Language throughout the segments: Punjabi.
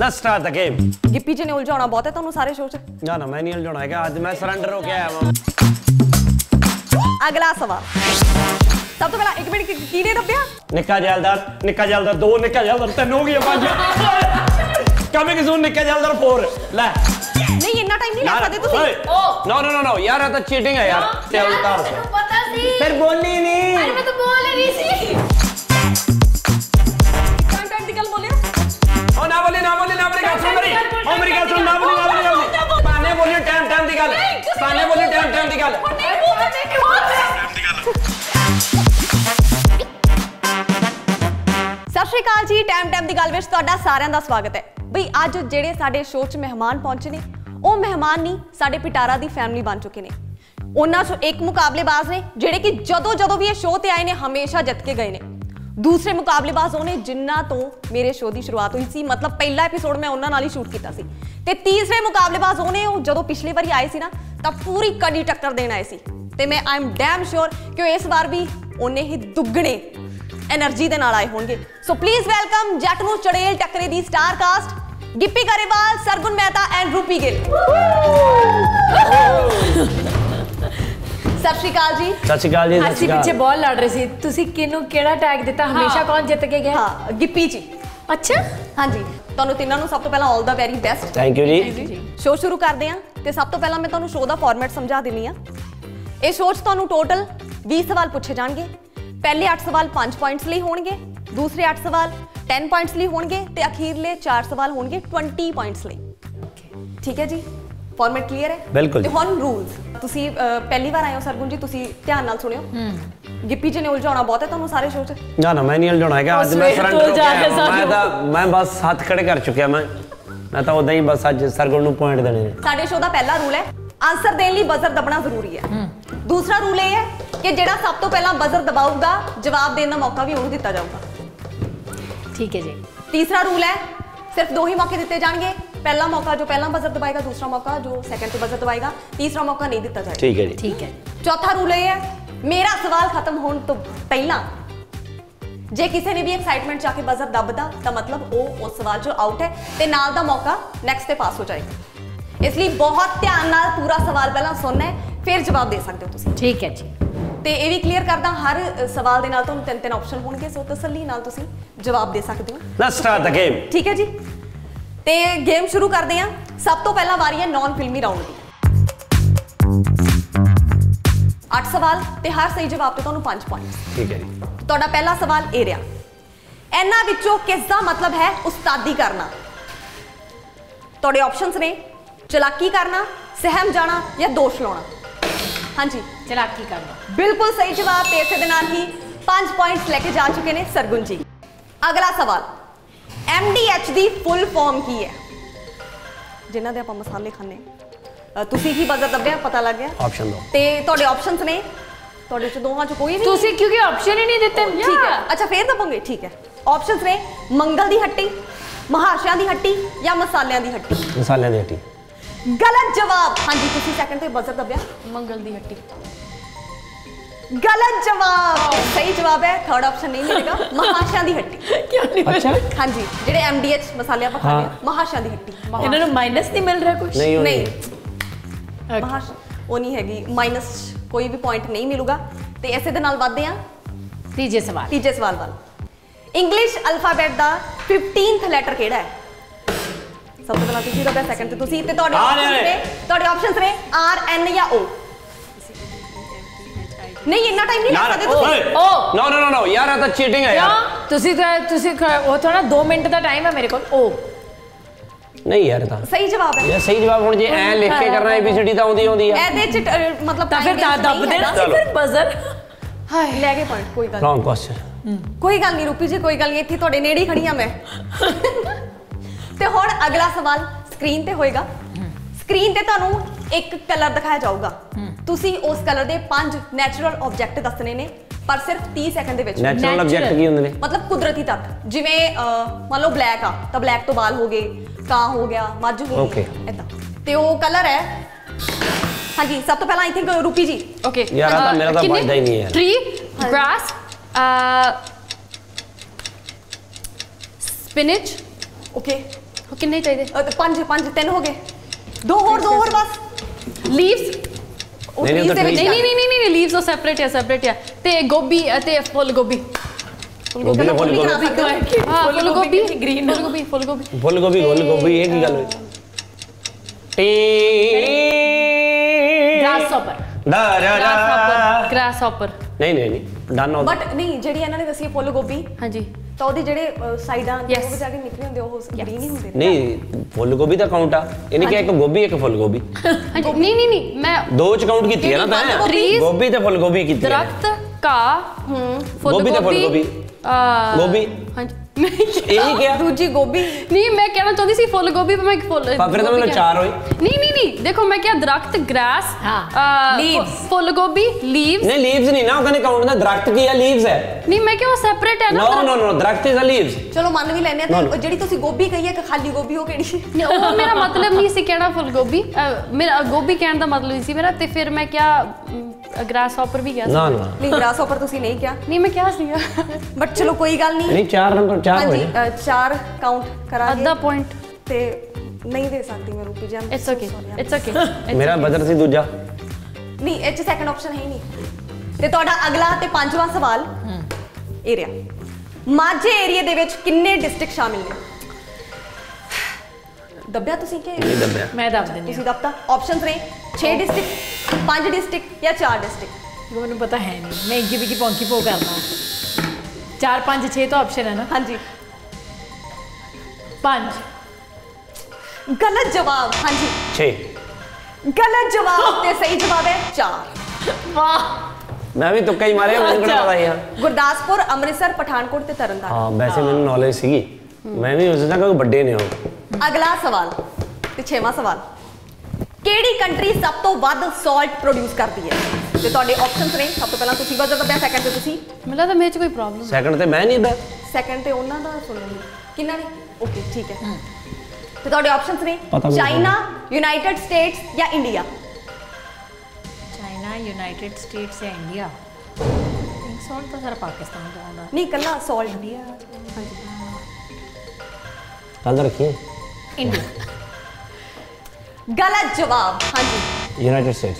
Let's start the game. Gippy ਜੀ ਨੇ ਉਲਝਾਉਣਾ ਬਹੁਤ ਹੈ ਤੁਹਾਨੂੰ ਸਾਰੇ ਸ਼ੋਅ 'ਚ। ਨਾ ਨਾ ਮੈਂ ਨਹੀਂ ਉਲਝਾਉਣਾ ਹੈਗਾ, ਅੱਜ ਮੈਂ ਸਰੈਂਡਰ ਹੋ ਕੇ ਆਇਆ ਵਾਂ। ਅਗਲਾ ਸਵਾਲ ਸਭ ਤੋਂ ਪਹਿਲਾਂ 1 ਮਿੰਟ ਕਿਹਨੇ ਦੱਬਿਆ? ਨਿੱਕਾ ਜੈਲਦਾਰ 2, ਨਿੱਕਾ ਜੈਲਦਾਰ 3 ਹੋ ਗਈ 5 ਕਮਿੰਗ ਸੂਨ ਨਿੱਕਾ ਜੈਲਦਾਰ 4 ਲੈ ਨਹੀਂ ਇੰਨਾ ਟਾਈਮ ਨਹੀਂ ਲੱਗ ਸਕਦੇ ਤੁਸੀਂ। नो यार ये तो चीटिंग है यार। जैलदार से पता सी फिर बोलनी नहीं। अरे मैं तो बोल ही रही थी। टाइम ਦੀ ਗੱਲ ਬੋਲਿਆ। ओ ना बोली गल सुन मेरी। ओ मेरी गल सुन ना बोली पाने बोली टाइम दी गल पाने बोली टाइम दी गल। ਸਤਿ ਸ਼੍ਰੀ ਅਕਾਲ ਜੀ ਟਾਈਮ ਦੀ ਗੱਲ ਵਿੱਚ ਤੁਹਾਡਾ ਸਾਰਿਆਂ ਦਾ ਸਵਾਗਤ ਹੈ। ਬਈ ਅੱਜ ਜਿਹੜੇ ਸਾਡੇ ਸ਼ੋਅ 'ਚ ਮਹਿਮਾਨ ਪਹੁੰਚੇ ਨੇ ਉਹ ਮਹਿਮਾਨ ਨਹੀਂ ਸਾਡੇ ਪਿਟਾਰਾ ਦੀ ਫੈਮਿਲੀ ਬਣ ਚੁੱਕੇ ਨੇ। ਉਹਨਾਂ 'ਚੋਂ ਇੱਕ ਮੁਕਾਬਲੇਬਾਜ਼ ਨੇ ਜਿਹੜੇ ਕਿ ਜਦੋਂ ਵੀ ਇਹ ਸ਼ੋਅ ਤੇ ਆਏ ਨੇ ਹਮੇਸ਼ਾ ਜਿੱਤ ਕੇ ਗਏ ਨੇ। ਦੂਸਰੇ ਮੁਕਾਬਲੇਬਾਜ਼ ਉਹਨੇ ਜਿਨ੍ਹਾਂ ਤੋਂ ਮੇਰੇ ਸ਼ੋਅ ਦੀ ਸ਼ੁਰੂਆਤ ਹੋਈ ਸੀ, ਮਤਲਬ ਪਹਿਲਾ ਐਪੀਸੋਡ ਮੈਂ ਉਹਨਾਂ ਨਾਲ ਹੀ ਸ਼ੂਟ ਕੀਤਾ ਸੀ। ਤੇ ਤੀਸਰੇ ਮੁਕਾਬਲੇਬਾਜ਼ ਉਹਨੇ ਉਹ ਜਦੋਂ ਪਿਛਲੀ ਵਾਰੀ ਆਏ ਸੀ ਨਾ ਤਾਂ ਪੂਰੀ ਕੜੀ ਟੱਕਰ ਦੇਣ ਆਏ ਸੀ ਤੇ ਮੈਂ ਆਈ ਐਮ ਡੈਮ ਸ਼ੋਰ ਕਿ ਉਹ ਇਸ ਵਾਰ ਵੀ ਉਹਨੇ ਹੀ ਦੁੱਗਣੇ एनर्जी ਦੇ ਨਾਲ ਆਏ ਹੋਣਗੇ। So please welcome Jatt Nu Chudail Takre ਦੀ star cast Gippy Grewal, Sargun Mehta and Rupi Gill. ਸਤਿ ਸ਼੍ਰੀ ਅਕਾਲ ਜੀ। ਸਤਿ ਸ਼੍ਰੀ ਅਕਾਲ ਜੀ। ਅਸੀਂ ਪਿੱਛੇ ਬਹੁਤ ਲੜ ਰਹੇ ਸੀ, ਤੁਸੀਂ ਕਿਹਨੂੰ ਕਿਹੜਾ ਟੈਗ ਦਿੱਤਾ? ਹਮੇਸ਼ਾ ਕੌਣ ਜਿੱਤ ਕੇ ਗਿਆ? ਹਾਂ ਗਿੱਪੀ ਜੀ। ਅੱਛਾ ਹਾਂਜੀ ਤੁਹਾਨੂੰ ਤਿੰਨਾਂ ਨੂੰ ਸਭ ਤੋਂ ਪਹਿਲਾਂ ਆਲ ਦਾ ਵੈਰੀ ਬੈਸਟ। ਥੈਂਕ ਯੂ ਜੀ। ਸ਼ੋਅ ਸ਼ੁਰੂ ਕਰਦੇ ਹਾਂ ਤੇ ਸਭ ਤੋਂ ਪਹਿਲਾਂ ਮੈਂ ਤੁਹਾਨੂੰ ਸ਼ੋਅ ਦਾ ਫਾਰਮੈਟ ਸਮਝਾ ਦਿੰਨੀ ਆ। ਇਹ ਸ਼ੋਅ 'ਚ ਤੁਹਾਨੂੰ ਟੋਟਲ 20 ਸਵਾਲ ਪੁੱਛੇ ਜਾਣਗੇ। ਪਹਿਲੇ 8 ਸਵਾਲ 5 ਪੁਆਇੰਟਸ ਲਈ ਹੋਣਗੇ, ਦੂਸਰੇ 8 ਸਵਾਲ 10 ਪੁਆਇੰਟਸ ਲਈ ਹੋਣਗੇ ਤੇ ਅਖੀਰਲੇ 4 ਸਵਾਲ ਹੋਣਗੇ 20 ਪੁਆਇੰਟਸ ਲਈ। ਠੀਕ ਹੈ ਜੀ, ਫਾਰਮੈਟ ਕਲੀਅਰ ਹੈ? ਬਿਲਕੁਲ। ਤੇ ਹੁਣ ਰੂਲਸ ਤੁਸੀਂ ਪਹਿਲੀ ਵਾਰ ਆਏ ਹੋ ਸਰਗੁਣ ਜੀ, ਤੁਸੀਂ ਧਿਆਨ ਨਾਲ ਸੁਣਿਓ। ਗਿੱਪੀ ਜੀ ਨੇ ਉਲਝਾਉਣਾ ਬਹੁਤ ਹੈ ਤੁਹਾਨੂੰ ਸਾਰੇ ਸ਼ੋਅ 'ਚ। ਨਾ ਨਾ ਮੈਂ ਨਹੀਂ ਉਲਝਾਉਣਾ ਹੈਗਾ, ਅੱਜ ਮੈਂ ਸਰੈਂਡਰ ਹੋ ਕੇ ਆਇਆ। ਮੈਂ ਬਸ ਹੱਥ ਖੜੇ ਕਰ ਚੁੱਕਿਆ। ਮੈਂ ਤਾਂ ਉਦਾਂ ਹੀ ਬਸ ਅੱਜ ਸਰਗੁਣ ਨੂੰ ਪੁਆਇੰਟ ਦੇਣੇ ਨੇ। ਸਾਡੇ ਸ਼ੋਅ ਦਾ ਪਹਿਲਾ ਰੂਲ ਹੈ ਆਨਸਰ ਦੇਣ ਲਈ ਬਜ਼ਰ ਦਬਣਾ ਜ਼ਰੂਰੀ ਹੈ। ਦੂਸਰਾ ਰੂਲ ਇਹ ਹੈ ਕਿ ਜਿਹੜਾ ਸਭ ਤੋਂ ਪਹਿਲਾਂ ਬਜ਼ਰ ਦਬਾਊਗਾ ਜਵਾਬ ਦੇਣ ਦਾ ਮੌਕਾ ਵੀ ਉਹਨੂੰ ਦਿੱਤਾ ਜਾਊਗਾ। ਠੀਕ ਹੈ ਜੀ। ਤੀਸਰਾ ਰੂਲ ਹੈ ਸਿਰਫ 2 ਹੀ ਮੌਕੇ ਦਿੱਤੇ ਜਾਣਗੇ। ਪਹਿਲਾ ਮੌਕਾ ਜੋ ਪਹਿਲਾਂ ਬਜ਼ਰ ਦਬਾਏਗਾ, ਦੂਸਰਾ ਮੌਕਾ ਜੋ ਸੈਕੰਡ ਤੇ ਬਜ਼ਰ ਦਬਾਏਗਾ, ਤੀਸਰਾ ਮੌਕਾ ਨਹੀਂ ਦਿੱਤਾ ਜਾਏਗਾ। ਠੀਕ ਹੈ ਜੀ। ਠੀਕ ਹੈ। ਚੌਥਾ ਰੂਲ ਇਹ ਹੈ ਮੇਰਾ ਸਵਾਲ ਖਤਮ ਹੋਣ ਤੋਂ ਪਹਿਲਾਂ ਜੇ ਕਿਸੇ ਨੇ ਵੀ ਐਕਸਾਈਟਮੈਂਟ ਚ ਆ ਕੇ ਬਜ਼ਰ ਦੱਬਦਾ ਤਾਂ ਮਤਲਬ ਉਹ ਉਸ ਸਵਾਲ ਚੋਂ ਆਊਟ ਹੈ ਤੇ ਨਾਲ ਦਾ ਮੌਕਾ ਨੈਕਸਟ ਤੇ ਪਾਸ ਹੋ ਜਾਏਗਾ। ਇਸ ਲਈ ਬਹੁਤ ਧਿਆਨ ਨਾਲ ਪੂਰਾ ਸਵਾਲ ਪਹਿਲਾਂ ਸੁਣਨਾ ਹੈ ਫਿਰ ਜਵਾਬ ਦੇ ਸਕਦੇ ਹੋ ਤੁਸੀਂ। ਠੀਕ ਹੈ ਜੀ। ਤੇ ਇਹ ਵੀ ਕਲੀਅਰ ਕਰਦਾ ਹਰ ਸਵਾਲ ਦੇ ਨਾਲ ਤੁਹਾਨੂੰ 3 ਆਪਸ਼ਨ ਹੋਣਗੇ, ਸੋ ਤਸੱਲੀ ਨਾਲ ਤੁਸੀਂ ਜਵਾਬ ਦੇ ਸਕਦੇ ਹੋ। Let's start the game. ਠੀਕ ਹੈ ਜੀ, ਤੇ ਗੇਮ ਸ਼ੁਰੂ ਕਰਦੇ ਹਾਂ। ਸਭ ਤੋਂ ਪਹਿਲਾਂ ਵਾਰੀ ਹੈ ਨੌਨ ਫਿਲਮੀ ਰਾਊਂਡ ਦੀ। 8 ਸਵਾਲ ਤੇ ਹਰ ਸਹੀ ਜਵਾਬ ਤੇ ਤੁਹਾਨੂੰ 5 ਪੁਆਇੰਟ। ਠੀਕ ਹੈ ਜੀ। ਤੁਹਾਡਾ ਪਹਿਲਾ ਸਵਾਲ ਇਹ ਰਿਹਾ, ਇਹਨਾਂ ਵਿੱਚੋਂ ਕਿਸ ਦਾ ਮਤਲਬ ਹੈ ਉਸਤਾਦੀ ਕਰਨਾ? ਤੁਹਾਡੇ ਆਪਸ਼ਨਸ ਨੇ ਚਲਾਕੀ ਕਰਨਾ, ਸਹਿਮ ਜਾਣਾ ਜਾਂ ਦੋਸ਼ ਲਾਉਣਾ। ਹਾਂਜੀ ਚਲਾਕੀ ਕਰਨਾ ਬਿਲਕੁਲ ਸਹੀ ਜਵਾਬ ਤੇ ਇਸੇ ਦੇ ਨਾਲ ਹੀ 5 ਪੁਆਇੰਟਸ ਲੈ ਕੇ ਜਾ ਚੁੱਕੇ ਨੇ ਸਰਗੁਣ ਜੀ। ਅਗਲਾ ਸਵਾਲ MDH ਦੀ ਫੁੱਲ ਫਾਰਮ ਕੀ ਹੈ? ਜਿਨ੍ਹਾਂ ਦੇ ਆਪਾਂ ਮਸਾਲੇ ਖਾਂਦੇ ਤੁਸੀਂ ਕੀ ਬਜ਼ਰ ਦੱਬਿਆ ਪਤਾ ਲੱਗ ਗਿਆ? ਆਪਸ਼ਨ ਦੋ ਤੇ ਤੁਹਾਡੇ ਆਪਸ਼ਨਸ ਨੇ, ਤੁਹਾਡੇ ਚ ਦੋਹਾਂ ਚ ਕੋਈ ਵੀ ਤੁਸੀਂ ਕਿਉਂਕਿ ਆਪਸ਼ਨ ਹੀ ਨਹੀਂ ਦਿੱਤੇ। ਠੀਕ ਹੈ, ਅੱਛਾ ਫੇਰ ਦੱਬੋਗੇ। ਠੀਕ ਹੈ, ਆਪਸ਼ਨਸ ਨੇ ਮੰਗਲ ਦੀ ਹੱਟੀ, ਮਹਾਸ਼ਿਆਂ ਦੀ ਹੱਟੀ ਜਾਂ ਮਸਾਲਿਆਂ ਦੀ ਹੱਟੀ। ਮਸਾਲਿਆਂ ਦੀ ਹੱਟੀ। ਗਲਤ ਜਵਾਬ। ਹਾਂਜੀ ਤੁਸੀਂ ਸੈਕੰਡ ਤੇ ਬਜ਼ਰ ਦੱਬਿਆ। ਮੰਗਲ ਦੀ ਹੱਟੀ। ਗਲਤ ਜਵਾਬ। ਸਹੀ ਜਵਾਬ ਹੈ ਥਰਡ ਆਪਸ਼ਨ ਨਹੀਂ ਮਿਲੇਗਾ, ਮਹਾਸ਼ਿਆਂ ਦੀ ਹੱਟੀ। ਕਿਉਂ ਨਹੀਂ? ਅੱਛਾ ਹਾਂਜੀ ਜਿਹੜੇ MDH ਮਸਾਲੇ ਆਪਾਂ ਖਾਂਦੇ ਹਾਂ, ਮਹਾਸ਼ਿਆਂ ਦੀ ਹੱਟੀ। ਇਹਨਾਂ ਨੂੰ ਮਾਈਨਸ ਨਹੀਂ ਮਿਲ ਰਿਹਾ ਕੁਝ? ਨਹੀਂ ਉਹ ਨਹੀਂ ਹੈਗੀ, ਮਾਈਨਸ ਕੋਈ ਵੀ ਪੁਆਇੰਟ ਨਹੀਂ ਮਿਲੂਗਾ। ਤੇ ਇਸੇ ਦੇ ਨਾਲ ਵੱਧਦੇ ਹਾਂ ਤੀਜੇ ਸਵਾਲ ਵੱਲ। ਇੰਗਲਿਸ਼ ਅਲਫਾਬੈਟ ਦਾ 15th ਲੈਟਰ ਕਿਹੜਾ ਹੈ? ਸਭ ਤੋਂ ਪਹਿਲਾਂ ਤੁਸੀਂ ਦੱਬਿਆ, ਸੈਕੰਡ ਤੇ ਤੁਸੀਂ, ਤੇ ਤੁਹਾਡੇ ਆਪਸ਼ਨਸ ਨੇ RN ਜਾਂ O। ਨਹੀਂ ਇੰਨਾ ਟਾਈਮ ਨਹੀਂ ਲੱਗ ਸਕਦੇ ਤੁਸੀਂ। नो यार ये तो चीटिंग है यार। ਤੁਸੀਂ ਉਹ ਥੋੜਾ 2 ਮਿੰਟ ਦਾ ਟਾਈਮ ਹੈ ਮੇਰੇ ਕੋਲ। O नहीं यार था ਸਹੀ ਜਵਾਬ ਹੈ। ये सही जवाब ਹੁਣ ਜੇ ਐ ਲਿਖ ਕੇ ਕਰਨਾ ABCD ਤਾਂ ਆਉਂਦੀ ਹੈ। ਇਹਦੇ ਚ ਮਤਲਬ ਤਾਂ ਫਿਰ ਦੱਬ ਦੇਣਾ ਸੀ ਫਿਰ ਬਜ਼ਰ। ਹਾਏ ਲੈ ਗਏ ਪੁਆਇੰਟ। ਕੋਈ ਗੱਲ ਰੌਂਗ ਕੁਐਸਚਨ। ਕੋਈ ਗੱਲ ਨਹੀਂ ਰੂਪੀ ਜੀ, ਕੋਈ ਗੱਲ ਨਹੀਂ, ਇੱਥੇ ਤੁਹਾਡੇ ਨੇੜੇ ਹੀ ਖੜੀ ਆ ਮੈਂ। ਤੇ ਹੁਣ ਅਗਲਾ ਸਵਾਲ ਸਕਰੀਨ ਤੇ ਹੋਏਗਾ। ਸਕਰੀਨ ਤੇ ਤੁਹਾਨੂੰ ਇੱਕ ਕਲਰ ਦਿਖਾਇਆ ਜਾਊਗਾ, ਤੁਸੀਂ ਉਸ ਕਲਰ ਦੇ 5 ਨੈਚੁਰਲ ਆਬਜੈਕਟ ਦੱਸਣੇ ਨੇ ਪਰ ਸਿਰਫ 30 ਸੈਕਿੰਡ ਦੇ ਵਿੱਚ। ਨੈਚੁਰਲ ਆਬਜੈਕਟ ਕੀ ਹੁੰਦੇ ਨੇ? ਮਤਲਬ ਕੁਦਰਤੀ ਤੱਤ। ਜਿਵੇਂ ਮੰਨ ਲਓ ਬਲੈਕ ਆ ਤਾਂ ਬਲੈਕ ਤੋਂ ਬਾਲ ਹੋ ਗਏ, ਕਾਂ ਹੋ ਗਿਆ, ਮੱਝ ਹੋ ਗਈ, ਇਦਾਂ। ਤੇ ਉਹ ਕਲਰ ਹੈ। ਹਾਂਜੀ ਸਭ ਤੋਂ ਪਹਿਲਾਂ ਆਈ ਥਿੰਕ ਰੂਪੀ ਜੀ। ਓਕੇ ਯਾਰ ਤਾਂ ਮੇਰਾ ਤਾਂ ਵੱਜਦਾ ਹੀ ਨਹੀਂ ਯਾਰ। Tree, grass, spinach. ਓਕੇ ਕਿੰਨੇ ਚਾਹੀਦੇ? ਪੰਜ ਤਿੰਨ ਹੋ ਗਏ। ਦੋ ਹੋਰ ਬਸ। ਲੀਵਸ ਨਹੀਂ ਲੀਵਸ ਉਹ ਸੈਪਰੇਟ ਹੈ ਤੇ ਗੋਭੀ ਤੇ ਫੁੱਲ ਗੋਭੀ। ਫੁੱਲ ਗੋਭੀ ਗ੍ਰੀਨ ਫੁੱਲ ਗੋਭੀ ਇਹ ਕੀ ਗੱਲ ਹੋਈ? ਗ੍ਰਾਸਹੌਪਰ ਨਹੀਂ ਡਨ ਹੋ। ਬਟ ਨਹੀਂ ਜਿਹੜੀ ਇਹਨਾਂ ਨੇ ਦੱਸੀ ਫੁੱਲ ਗੋਭੀ, ਹਾਂਜੀ, ਤਾਂ ਉਹਦੇ ਜਿਹੜੇ ਸਾਈਡਾਂ ਉਹ ਜਾ ਕੇ ਨਿਕਲੇ ਹੁੰਦੇ ਉਹ ਗ੍ਰੀਨ ਹੀ ਹੁੰਦੇ ਨੇ। ਨਹੀਂ ਫੁੱਲ ਗੋਭੀ ਦਾ ਕਾਊਂਟ ਆ, ਇਹਨੇ ਕਿਹਾ ਇੱਕ ਗੋਭੀ ਇੱਕ ਫੁੱਲ ਗੋਭੀ। ਨਹੀਂ ਮੈਂ ਦੋ ਚ ਕਾਊਂਟ ਕੀਤੀ ਹੈ ਨਾ ਤਾਂ ਗੋਭੀ ਤੇ ਫੁੱਲ ਗੋਭੀ ਕੀਤੀ ਹੈ। ਦਰਖਤ ਘਾਹ ਗੋਭੀ ਤੇ ਫੁੱਲ ਗੋਭੀ ਗੋਭੀ ਹਾਂਜੀ ਇਹੀ ਕਿਹਾ। ਦੂਜੀ ਗੋਭੀ ਨਹੀਂ, ਮੈਂ ਕਹਿਣਾ ਚਾਹੁੰਦੀ ਸੀ ਫੁੱਲ ਗੋਭੀ, ਪਰ ਮੈਂ ਫੁੱਲ ਫਿਰ ਤਾਂ ਮੈਨੂੰ ਚਾਰ ਹੋਏ। ਨਹੀਂ ਦੇਖੋ ਮੈਂ ਕਿਹਾ ਦਰਖਤ ਗ੍ਰਾਸ ਫੁੱਲ ਗੋਭੀ ਲੀਵਸ। ਨਹੀਂ ਲੀਵਸ ਨਹੀਂ ਨਾ, ਉਹ ਕਹਿੰਦੇ ਕਾਊਂਟ ਦਾ ਦਰਖਤ ਕੀ ਹੈ? ਲੀਵਸ ਹੈ। ਨਹੀਂ ਮੈਂ ਕਿਹਾ ਉਹ ਸੈਪਰੇਟ ਹੈ ਨਾ। ਨੋ ਦਰਖਤ ਇਜ਼ ਅ ਲੀਵਸ। ਚਲੋ ਮੰਨ ਵੀ ਲੈਨੇ ਆ ਤੇ ਜਿਹੜੀ ਤੁਸੀਂ ਗੋਭੀ ਕਹੀ ਹੈ ਕਿ ਖਾਲੀ ਗੋਭੀ ਉਹ ਕਿਹੜੀ? ਨਹੀਂ ਉਹ ਮੇਰਾ ਮਤਲਬ ਨਹੀਂ ਸੀ ਕਹਿਣਾ ਫੁੱਲ ਗੋਭੀ, ਮੇਰਾ ਗੋਭੀ ਕਹਿਣ ਦਾ ਮਤਲਬ ਨਹੀਂ ਸੀ ਮੇਰਾ, ਤੇ ਫਿਰ ਮੈਂ ਕਿਹਾ ਗ੍ਰਾਸ ਹੌਪਰ ਵੀ ਕਿਹਾ ਸੀ। ਨਾ ਨਹੀਂ ਗ੍ਰਾਸ ਹੌਪਰ ਤੁਸੀਂ ਨਹੀਂ ਕਿਹਾ। ਨਹੀਂ ਮੈਂ ਕਿਹਾ ਸੀਗਾ ਬਟ ਚਲੋ ਕੋਈ ਗੱਲ ਨਹੀਂ। ਚਾਰ ਨੰਬਰ ਚਾਰ ਹੋਏ। ਚਾਰ ਕਾਊਂਟ ਕਰਾਂਗੇ। ਅੱਧਾ ਪੁਆਇੰਟ ਤੇ ਨਹੀਂ ਦੇ ਸਕਦੀ ਮੈਂ ਰੂਪੀ ਜਾਨ। ਇਟਸ ਓਕੇ ਮੇਰਾ ਬਜਟ ਸੀ ਦੂਜਾ। ਨਹੀਂ ਇਹ ਚ ਸੈਕੰਡ ਆਪਸ਼ਨ ਹੈ ਹੀ ਨਹੀਂ। ਤੇ ਤੁਹਾਡਾ ਅਗਲਾ ਤੇ ਪੰਜਵਾਂ ਸਵਾਲ ਏਰੀਆ। ਮਾਝੇ ਏਰੀਆ ਦੇ ਵਿੱਚ ਕਿੰਨੇ ਡਿਸਟ੍ਰਿਕਟ ਸ਼ਾਮਿਲ ਨੇ? ਦੱਬਿਆ ਤੁਸੀਂ ਕਿ ਨਹੀਂ ਦੱਬਿਆ? ਮੈਂ ਦੱਸ ਦਿੰਦੀ ਤੁਸੀਂ ਦੱਬਤਾ। ਆਪਸ਼ਨਸ ਨੇ 6 ਡਿਸਟ੍ਰਿਕਟ, 5 ਡਿਸਟ੍ਰਿਕਟ ਜਾਂ 4 ਡਿਸਟ੍ਰਿਕਟ। ਮੈਨੂੰ ਪਤਾ ਹੈ ਨਹੀਂ, ਮੈਂ ਇੱਕੀ ਬਿੱਕੀ ਪੌਂਕੀ ਪੋ ਕਰਨਾ। 4 5 6 ਤਾਂ ਆਪਸ਼ਨ ਹੈ ਨਾ। ਹਾਂਜੀ 5 ਗਲਤ ਜਵਾਬ। ਹਾਂਜੀ 6 ਗਲਤ ਜਵਾਬ ਤੇ ਸਹੀ ਜਵਾਬ ਹੈ 4। ਵਾਹ, ਮੈਂ ਵੀ ਤੁੱਕਾ ਹੀ ਮਾਰਿਆ, ਮੈਨੂੰ ਕਿਹੜਾ ਪਤਾ ਯਾਰ। ਗੁਰਦਾਸਪੁਰ, ਅੰਮ੍ਰਿਤਸਰ, ਪਠਾਨਕੋਟ ਤੇ ਤਰਨਤਾਰਨ। ਹਾਂ ਵੈਸੇ ਮੈਨੂੰ ਨੌਲੇਜ ਸੀਗੀ, ਮੈਂ ਵੀ ਸੋਚਦਾ ਕਿ ਵੱਡੇ ਨੇ ਉਹ। ਅਗਲਾ ਸਵਾਲ ਤੇ 6ਵਾਂ ਸਵਾਲ। ਕਿਹੜੀ ਕੰਟਰੀ ਸਭ ਤੋਂ ਵੱਧ ਸਾਲਟ ਪ੍ਰੋਡਿਊਸ ਕਰਦੀ ਹੈ? ਤੇ ਤੁਹਾਡੇ ਆਪਸ਼ਨਸ ਨੇ, ਸਭ ਤੋਂ ਪਹਿਲਾਂ ਤੁਸੀਂ ਬਜ਼ਰ ਦੱਬਿਆ, ਸੈਕੰਡ ਤੇ ਤੁਸੀਂ। ਮੈਨੂੰ ਲੱਗਦਾ ਮੇਰੇ 'ਚ ਕੋਈ ਪ੍ਰੋਬਲਮ। ਸੈਕੰਡ ਤੇ ਮੈਂ ਨਹੀਂ ਬੈ। ਸੈਕੰਡ ਤੇ ਉਹਨਾਂ ਦਾ ਸੁਣੋ ਕਿੰਨਾ ਨੇ। ਓਕੇ ਠੀਕ ਹੈ। ਤੇ ਤੁਹਾਡੇ ਆਪਸ਼ਨਸ ਨੇ ਪਤਾ ਨਹੀਂ। ਚਾਈਨਾ, ਯੂਨਾਈਟਿਡ ਸਟੇਟਸ ਜਾਂ ਇੰਡੀਆ। ਚਾਈਨਾ, ਯੂਨਾਈਟਿਡ ਸਟੇਟਸ ਜਾਂ ਇੰਡੀਆ। ਥਿੰਕ ਸੌਲਟ ਤਾਂ ਸਾਰਾ ਪਾਕਿਸਤਾਨ ਦਾ ਆਉਂਦਾ। ਨਹੀਂ ਕੱਲਾ ਸਾਲਟ ਇੰਡੀਆ। ਹਾਂਜੀ ਕੱਲ ਰੱਖੀਏ। ਇੰਡੀਆ। ਗਲਤ ਜਵਾਬ। ਹਾਂਜੀ ਯੂਨਾਈਟਿਡ ਸਟੇਟਸ।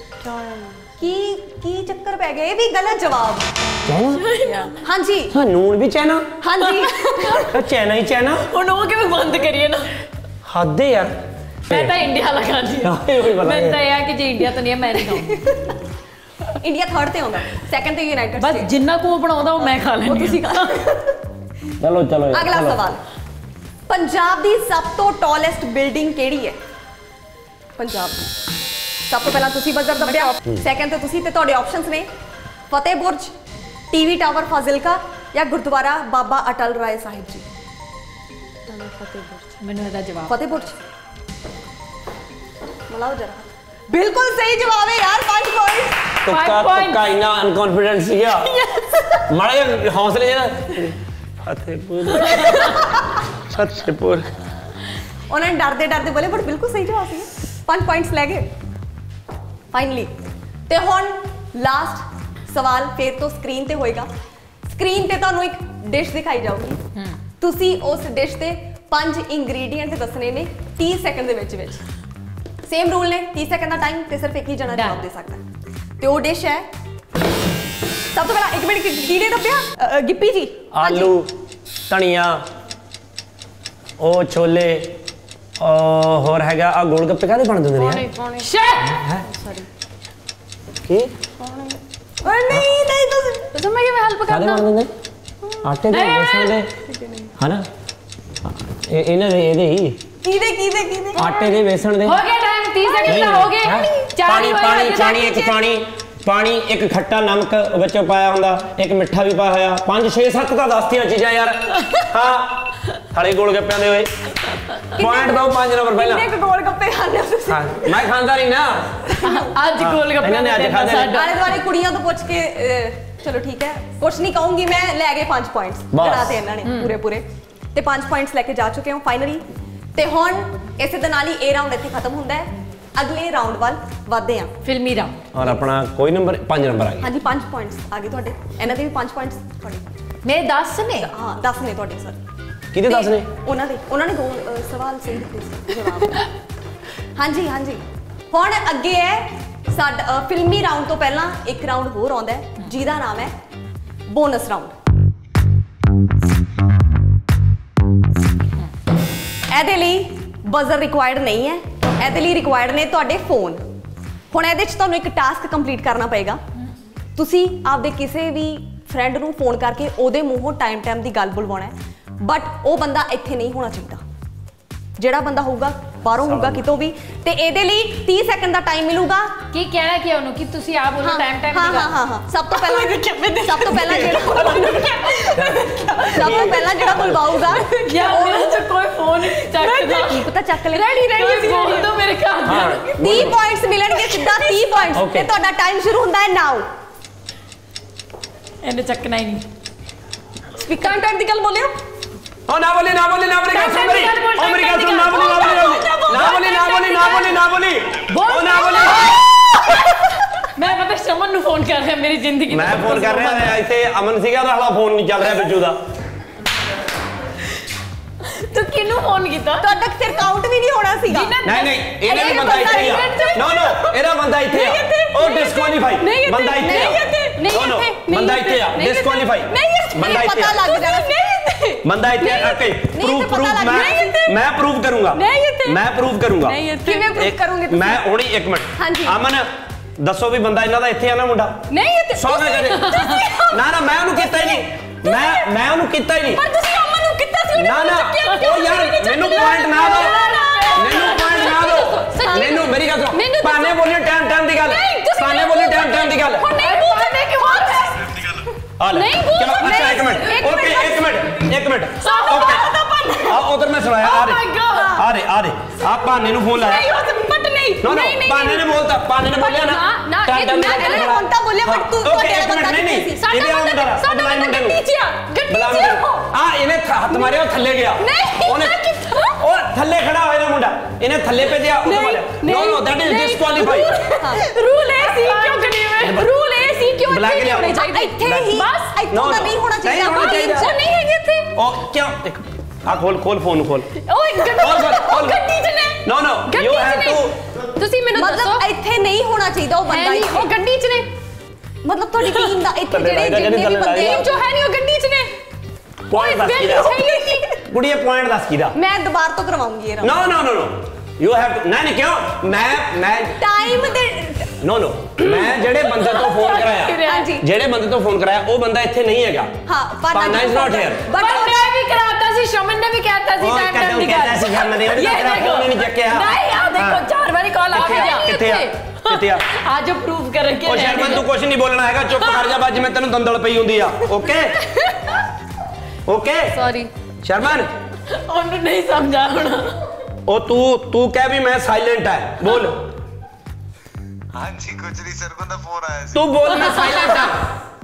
ਕੀ ਚੱਕਰ ਪੈ ਗਿਆ? ਇਹ ਵੀ ਗਲਤ ਜਵਾਬ। ਹਾਂਜੀ ਹਾਂ ਨੂਨ ਵੀ ਚਾਈਨਾ। ਹਾਂਜੀ ਚਾਈਨਾ ਹੀ ਚਾਈਨਾ। ਹੁਣ ਉਹ ਕਿਵੇਂ ਬੰਦ ਕਰੀਏ ਨਾ। ਹੱਦ ਹੈ ਯਾਰ। ਮੈਂ ਤਾਂ ਇੰਡੀਆ ਲਗਾਉਂਦੀ ਹਾਂ। ਮੈਂ ਤਾਂ ਇਹ ਆ ਕਿ ਜੇ ਇੰਡੀਆ ਤੋਂ ਨਹੀਂ ਮੈਂ ਨਹੀਂ ਖਾਉਂਦੀ। ਇੰਡੀਆ ਥਰਡ ਤੇ ਆਉਂਦਾ, ਸੈਕੰਡ ਤੇ ਯੂਨਾਈਟਿਡ ਬਸ ਸਟੇਟਸ। ਜਿੰਨਾ ਕੋ ਬਣਾਉਂਦਾ ਉਹ ਮੈਂ ਖਾ ਉਹ ਲੈਂਦੀ ਤੁਸੀਂ ਖਾ। ਚਲੋ ਅਗਲਾ ਸਵਾਲ। ਪੰਜਾਬ ਦੀ ਸਭ ਤੋਂ ਟਾਲੈਸਟ ਬਿਲਡਿੰਗ ਕਿਹੜੀ ਹੈ? ਪੰਜਾਬ ਦੀ ਸਭ ਤੋਂ ਪਹਿਲਾਂ ਤੁਸੀਂ ਬਜ਼ਰ ਦੱਬਿਆ, ਸੈਕੰਡ ਤੇ ਤੁਸੀਂ। ਤੇ ਤੁਹਾਡੇ ਆਪਸ਼ਨਸ ਨੇ ਫਤਿਹ ਬੁਰਜ, ਟੀਵੀ ਟਾਵਰ ਫਾਜ਼ਿਲਕਾ ਜਾਂ ਗੁਰਦੁਆਰਾ ਬਾਬਾ ਅਟਲ ਰਾਏ ਸਾਹਿਬ ਜੀ। ਮੈਨੂੰ ਇਹਦਾ ਜਵਾਬ ਫਤਿਹ ਬੁਰਜ। ਮਲਾਓ ਜਰਾ। ਬਿਲਕੁਲ ਸਹੀ ਜਵਾਬ ਹੈ ਯਾਰ। 5 ਪੁਆਇੰਟ। ਤੁੱਕਾ ਇੰਨਾ ਅਨਕੌਨਫੀਡੈਂਟ ਸੀਗਾ। ਮਾੜਾ ਜਿਹਾ ਹੌਸਲੇ ਜਿਹੜਾ ਫਤਿਹਪੁਰ ਉਹਨਾਂ ਨੇ ਡਰਦੇ ਬੋਲੇ, ਬਟ ਬਿਲਕੁਲ ਸਹੀ ਜਵਾਬ ਸੀ। 5 ਪੁਆਇੰਟਸ ਲੈ ਗਏ ਫਾਈਨਲੀ। ਤੇ ਹੁਣ ਲਾਸਟ ਸਵਾਲ ਫੇਰ ਤੋਂ ਸਕਰੀਨ ਤੇ ਹੋਏਗਾ। ਸਕਰੀਨ ਤੇ ਤੁਹਾਨੂੰ ਇੱਕ ਡਿਸ਼ ਦਿਖਾਈ ਜਾਊਗੀ। ਤੁਸੀਂ ਉਸ ਡਿਸ਼ ਦੇ 5 ਇੰਗਰੀਡੀਐਂਟਸ ਦੱਸਣੇ ਨੇ 30 ਸੈਕਿੰਡ ਦੇ ਵਿੱਚ। ਸੇਮ ਰੂਲ ਨੇ, 30 ਸੈਕਿੰਡ ਦਾ ਟਾਈਮ ਤੇ ਸਿਰਫ ਇੱਕ ਹੀ ਜਣਾ ਜਵਾਬ ਦੇ ਸਕਦਾ। ਤੇ ਉਹ ਡਿਸ਼ ਹੈ, ਸਭ ਤੋਂ ਪਹਿਲਾਂ ਇੱਕ ਮਿੰਟ ਕਿਹਨੇ ਦੱਬਿਆ? ਗਿੱਪੀ ਜੀ। ਆਲੂ, ਧਨੀਆ, ਉਹ ਛੋਲੇ, ਹੋਰ ਹੈਗਾ ਆ ਗੋਲ ਗੱਪੇ। ਕਾਹਦੇ ਬਣਦੇ ਹੁੰਦੇ ਨੇ ਯਾਰ? ਸੌਰੀ ਕੀ? ਨਹੀਂ ਤੁਸੀਂ ਮੈਂ ਕਿਵੇਂ ਹੈਲਪ ਕਾਹਦੇ ਕਰਨਾ? ਬਣਦੇ ਨੇ? ਆਟੇ ਦੇ, ਬੇਸਣ ਦੇ, ਹਨਾ? ਇਹਨਾਂ ਦੇ ਇਹਦੇ ਹੀ ਕਿਹਦੇ ਆਟੇ ਦੇ, ਬੇਸਣ ਦੇ। ਹੋ ਗਿਆ ਟਾਈਮ। 30 ਸੈਕਿੰਡ ਤਾਂ ਹੋ ਗਏ। ਪਾਣੀ, ਇੱਕ ਖੱਟਾ ਨਮਕ ਵਿੱਚੋਂ ਪਾਇਆ ਹੁੰਦਾ, ਇੱਕ ਮਿੱਠਾ ਵੀ ਪਾਇਆ ਹੋਇਆ। 5 6 7 ਤਾਂ ਦੱਸਤੀਆਂ ਚੀਜ਼ਾਂ ਯਾਰ। ਹਾਂ ਹਲੇ ਗੋਲ ਗੱਪਿਆਂ ਦੇ ਹੋਏ। ਪੁਆਇੰਟ ਦੋ 5 ਨੰਬਰ ਪਹਿਲਾਂ। ਕਿੰਨੇ ਗੋਲ ਗੱਪੇ ਖਾਂਦੇ ਹੋ ਤੁਸੀਂ? ਮੈਂ ਖਾਂਦਾ ਨਹੀਂ ਨਾ। ਅੱਜ ਗੋਲ ਗੱਪੇ ਇਹਨਾਂ ਨੇ ਅੱਜ ਖਾਧੇ ਨੇ। ਆਲੇ ਦੁਆਲੇ ਕੁੜੀਆਂ ਤੋਂ ਪੁੱਛ ਕੇ ਚਲੋ ਠੀਕ ਹੈ, ਕੁਛ ਨਹੀਂ ਕਹੂੰਗੀ ਮੈਂ। ਲੈ ਗਏ 5 ਪੁਆਇੰਟਸ ਕਢਾਤੇ ਇਹਨਾਂ ਨੇ ਪੂਰੇ। ਤੇ 5 ਪੁਆਇੰਟਸ ਲੈ ਕੇ ਜਾ ਚੁੱਕੇ ਹਾਂ ਫਾਈਨਲੀ। ਤੇ ਹੁਣ ਇਸੇ ਦੇ ਨਾਲ ਹੀ ਇਹ ਰਾਊਂਡ ਇੱਥੇ ਖਤਮ ਹੁੰਦਾ ਹੈ। ਅਗਲੇ ਰਾਊਂਡ ਵੱਲ ਵਧਦੇ ਹਾਂ। ਫਿਲਮੀ ਰਾਊਂਡ। ਔਰ ਆਪਣਾ ਕੋਈ ਨੰਬਰ 5 ਨੰਬਰ ਆ ਗਏ। ਹਾਂਜੀ 5 ਪੁਆਇੰਟਸ ਆ ਗਏ ਤੁਹਾਡੇ। ਇਹਨਾਂ ਦੇ ਵੀ 5 ਪੁਆਇੰਟਸ ਤੁਹਾਡੇ। ਮੇਰੇ 10 ਨੇ। ਹਾਂ 10 ਨੇ ਤੁਹਾਡੇ ਸਰ। ਕਿਹਦੇ 10 ਨੇ? ਉਹਨਾਂ ਨੇ 2 ਸਵਾਲ ਸਹੀ ਦਿੱਤੇ ਸੀ ਜਵਾਬ। ਹਾਂਜੀ ਹਾਂਜੀ, ਹੁਣ ਅੱਗੇ ਹੈ ਸਾਡਾ ਫਿਲਮੀ ਰਾਉਂਡ ਤੋਂ ਪਹਿਲਾਂ ਇੱਕ ਰਾਉਂਡ ਹੋਰ ਆਉਂਦਾ ਹੈ ਜਿਹਦਾ ਨਾਮ ਹੈ ਬੋਨਸ ਰਾਉਂਡ। ਇਹਦੇ ਲਈ ਬਜ਼ਰ ਰਿਕੁਆਇਰਡ ਨਹੀਂ ਹੈ, ਇਹਦੇ ਲਈ ਰਿਕੁਆਇਰਡ ਨੇ ਤੁਹਾਡੇ ਫੋਨ। ਹੁਣ ਇਹਦੇ 'ਚ ਤੁਹਾਨੂੰ ਇੱਕ ਟਾਸਕ ਕੰਪਲੀਟ ਕਰਨਾ ਪਏਗਾ। ਤੁਸੀਂ ਆਪਦੇ ਕਿਸੇ ਵੀ ਫਰੈਂਡ ਨੂੰ ਫੋਨ ਕਰਕੇ ਉਹਦੇ ਮੂੰਹੋਂ ਟਾਈਮ ਦੀ ਗੱਲ ਬੁਲਵਾਉਣਾ ਹੈ, ਬਟ ਉਹ ਬੰਦਾ ਇੱਥੇ ਨਹੀਂ ਹੋਣਾ ਚਾਹੀਦਾ। ਜਿਹੜਾ ਬੰਦਾ ਹੋਊਗਾ ਬਾਹਰੋਂ ਹੋਊਗਾ ਕਿਤੋਂ ਵੀ, ਤੇ ਇਹਦੇ ਲਈ 30 ਸੈਕਿੰਡ ਦਾ ਟਾਈਮ ਮਿਲੂਗਾ। ਕੀ ਕਹਿਣਾ ਕਿ ਉਹਨੂੰ ਕਿ ਤੁਸੀਂ ਆਪ ਬੋਲੋ ਟਾਈਮ ਦੀ ਗੱਲ। ਹਾਂ ਸਭ ਤੋਂ ਪਹਿਲਾਂ ਜਿਹੜਾ ਬੁਲਵਾਊਗਾ ਉਹਨੇ ਤਾਂ ਕੋਈ ਫੋਨ ਨਹੀਂ ਚੱਕਦਾ। ਕੀ ਪਤਾ ਚੱਕ ਲੈ। ਰੈਡੀ ਬੋਲ ਦੋ ਮੇਰੇ ਘਰ ਦੇ। 30 ਪੁਆਇੰਟਸ ਮਿਲਣਗੇ, ਸਿੱਧਾ 30 ਪੁਆਇੰਟਸ ਤੇ ਤੁਹਾਡਾ ਟਾਈਮ ਸ਼ੁਰੂ ਹੁੰਦਾ ਹੈ ਨਾਓ। ਇਹਨੇ ਚੱਕਣਾ ਹੀ ਨਹੀਂ। ਸਪੀਕਰ ਟਾਈਮ ਦੀ ਗੱਲ ਬੋਲਿਓ। ਓ ਨਾ ਬੋਲੀ ਗੱਲ ਸੁਣ ਮੇਰੀ। ਓ ਮੇਰੀ ਗੱਲ ਸੁਣ, ਨਾ ਬੋਲੀ ਓ ਨਾ ਬੋਲੀ। ਮੈਂ ਪਤਾ ਸ਼ਮਨ ਨੂੰ ਫੋਨ ਕਰ ਰਿਹਾ ਮੇਰੀ ਜ਼ਿੰਦਗੀ। ਮੈਂ ਫੋਨ ਕਰ ਰਿਹਾ, ਇੱਥੇ ਅਮਨ ਸੀਗਾ ਉਹਦਾ ਹਲਾ ਫੋਨ ਨਹੀਂ ਚੱਲ ਰਿਹਾ ਬਿੱਜੂ ਦਾ। ਤੂੰ ਕਿਹਨੂੰ ਫੋਨ ਕੀਤਾ? ਤੁਹਾਡਾ ਸਿਰ ਕਾਊਂਟ ਵੀ ਨਹੀਂ ਹੋਣਾ ਸੀਗਾ। ਨਹੀਂ ਇਹਨੇ ਵੀ ਬੰਦਾ ਇੱਥੇ ਆ। ਨੋ ਇਹਦਾ ਬੰਦਾ ਇੱਥੇ ਆ। ਉਹ ਡਿਸਕੁਆਲੀਫਾਈ ਬੰਦਾ ਇੱਥੇ ਆ। ਨੋ ਬੰਦਾ ਇੱਥੇ ਆ, ਡਿਸਕੁਆਲੀਫਾਈ ਬੰਦਾ ਇੱਥੇ ਪਤਾ ਲੱਗ ਜਾਣਾ। ਬੰਦਾ ਇੱਥੇ ਆ ਕੇ ਪ੍ਰੂਫ ਮੈਂ ਪ੍ਰੂਫ ਕਰੂੰਗਾ। ਮੈਂ ਪ੍ਰੂਫ ਕਰੂੰਗਾ। ਕਿਵੇਂ ਪ੍ਰੂਫ ਕਰੋਗੇ ਤੁਸੀਂ? ਮੈਂ ਹੁਣੀ 1 ਮਿੰਟ। ਅਮਨ ਦੱਸੋ ਵੀ ਬੰਦਾ ਇਹਨਾਂ ਦਾ ਇੱਥੇ ਆ ਨਾ ਮੁੰਡਾ? ਨਹੀਂ ਇੱਥੇ ਸੌ ਨਾ ਕਰੇ। ਨਾ ਮੈਂ ਉਹਨੂੰ ਕੀਤਾ ਹੀ ਨਹੀਂ। ਮੈਂ ਉਹਨੂੰ ਕੀਤਾ ਹੀ ਨਹੀਂ। ਪਰ ਤੁਸੀਂ ਅਮਨ ਨੂੰ ਕੀਤਾ ਸੀ। ਨਾ ਉਹ ਯਾਰ ਮੈਨੂੰ ਪੁਆਇੰਟ ਨਾ ਦਿਓ। ਮੈਨੂੰ ਮੇਰੀ ਗੱਲ ਸੁਣ। ਪਾਣੇ ਬੋਲੀ ਟਾਈਮ ਦੀ ਗੱਲ। ਪਾਣੇ ਬੋਲੀ ਟਾਈਮ ਦੀ ਗੱਲ। ਨਹੀਂ ਚਲੋ ਅੱਛਾ 1 ਮਿੰਟ। Okay 1 minute okay. ਆ ਉਧਰ ਮੈਂ ਸੁਣਾਇਆ ਆ ਰਹੇ ਆ ਭਾਨੇ ਨੂੰ ਫੋਨ ਲਾਇਆ। ਨੋ ਭਾਨੇ ਨੇ ਬੋਲਤਾ। ਭਾਨੇ ਨੇ ਬੋਲਿਆ ਨਾ ਟਾਈਮ ਹੁਣ ਤਾਂ ਬੋਲਿਆ ਬਟ ਤੂੰ ਤੁਹਾਡੇ ਬੰਦਾ ਨਹੀਂ। ਸਾਡਾ ਮੁੰਡਾ ਗੱਡੀ 'ਚ ਆ ਇਹਨੇ ਹੱਥ ਮਾਰਿਆ, ਉਹ ਥੱਲੇ ਗਿਆ। ਉਹਨੇ ਉਹ ਥੱਲੇ ਖੜਾ ਹੋਇਆ ਨਾ ਮੁੰਡਾ, ਇਹਨੇ ਥੱਲੇ ਭੇਜਿਆ। No that is disqualify. Rule ਇਹ ਸੀ ਕਿਉਂ ਕਰੀਏ? ਰੂਲ ਇਹ ਸੀ ਕਿਉਂ ਇੱਥੇ ਹੋਣੇ ਚਾਹੀਦੇ? ਇੱਥੇ ਹੀ ਬਸ ਇੱਥੇ ਤਾਂ ਨਹੀਂ ਹੋਣਾ ਚਾਹੀਦਾ। ਨਹੀਂ ਹੈਗੇ ਇੱਥੇ। ਉਹ ਕਿਉਂ ਦੇਖ ਆ ਖੋਲ ਫੋਨ ਨੂੰ ਖੋਲ। ਓਏ ਗੱਡੀ 'ਚ ਨੇ। No you have to. ਤੁਸੀਂ ਮੈਨੂੰ ਦੱਸੋ ਮਤਲਬ ਇੱਥੇ ਨਹੀਂ ਹੋਣਾ ਚਾਹੀਦਾ ਉਹ ਬੰਦਾ। ਉਹ ਗੱਡੀ 'ਚ ਨੇ। ਮਤਲਬ ਤੁਹਾਡੀ ਟੀਮ ਦਾ ਇੱਥੇ ਜਿਹੜੇ ਜਿੰਨੇ ਵੀ ਬੰਦੇ ਟੀਮ 'ਚ ਹੈ ਨਹੀਂ, ਉਹ ਗੱਡੀ 'ਚ ਨੇ। ਪੁਆਇੰਟ ਦੱਸ ਕਿਹਦਾ? ਕੁੜੀਏ ਪੁਆਇੰਟ ਦੱਸ ਕਿਹਦਾ? ਮੈਂ ਦੁਬਾਰਾ ਤੋਂ ਕਰਵਾਉਂਗੀ ਇਹ round. No you have to. ਨਹੀਂ ਕਿਉਂ? ਮੈਂ ਟਾਈਮ ਦੇ ਨੋ ਮੈਂ ਜਿਹੜੇ ਬੰਦੇ ਤੋਂ ਫੋਨ ਕਰਾਇਆ, ਹਾਂਜੀ ਜਿਹੜੇ ਬੰਦੇ ਤੋਂ ਫੋਨ ਕਰਾਇਆ ਉਹ ਬੰਦਾ ਇੱਥੇ ਨਹੀਂ ਹੈਗਾ। ਹਾਂ ਪਾਨਾ ਇਜ਼ ਨਾਟ ਹੇਅਰ। ਬਟ ਉਹਨੇ ਵੀ ਕਰਾਤਾ ਸੀ, ਸ਼ਮਨ ਨੇ ਵੀ ਕਹਿਤਾ ਸੀ ਟਾਈਮ ਦੀ ਗੱਲ। ਸੀ ਸ਼ਮਨ ਨੇ ਤੇਰਾ ਫੋਨ ਨਹੀਂ ਚੱਕਿਆ। ਨਹੀਂ ਆ ਦੇਖੋ 4 ਵਾਰੀ ਕਾਲ ਆ ਗਿਆ। ਕਿੱਥੇ ਆ? ਅੱਜ ਪ੍ਰੂਫ ਕਰਕੇ। ਉਹ ਸ਼ਰਮਨ ਤੂੰ ਕੁਝ ਨਹੀਂ ਬੋਲਣਾ ਹੈਗਾ, ਚੁੱਪ ਕਰ ਜਾ। ਬਾਅਦ ਮੈਂ ਤੈਨੂੰ ਦੰਦਲ ਪਈ ਹੁੰਦੀ ਆ। Okay sorry Sharman. ਉਹਨੂੰ ਨਹੀਂ ਸਮਝਾ ਹੁਣ। ਉਹ ਤੂੰ ਕਹਿ ਵੀ ਮੈਂ ਸਾਇਲੈਂਟ ਹੈ। ਬੋਲ। ਹਾਂਜੀ ਕੁਝ ਨਹੀਂ ਸਰ, ਬੰਦਾ ਫੋਨ ਆਇਆ ਸੀ। ਤੂੰ ਬੋਲ ਮੈਂ ਸਾਇਲੈਂਟ ਹਾਂ।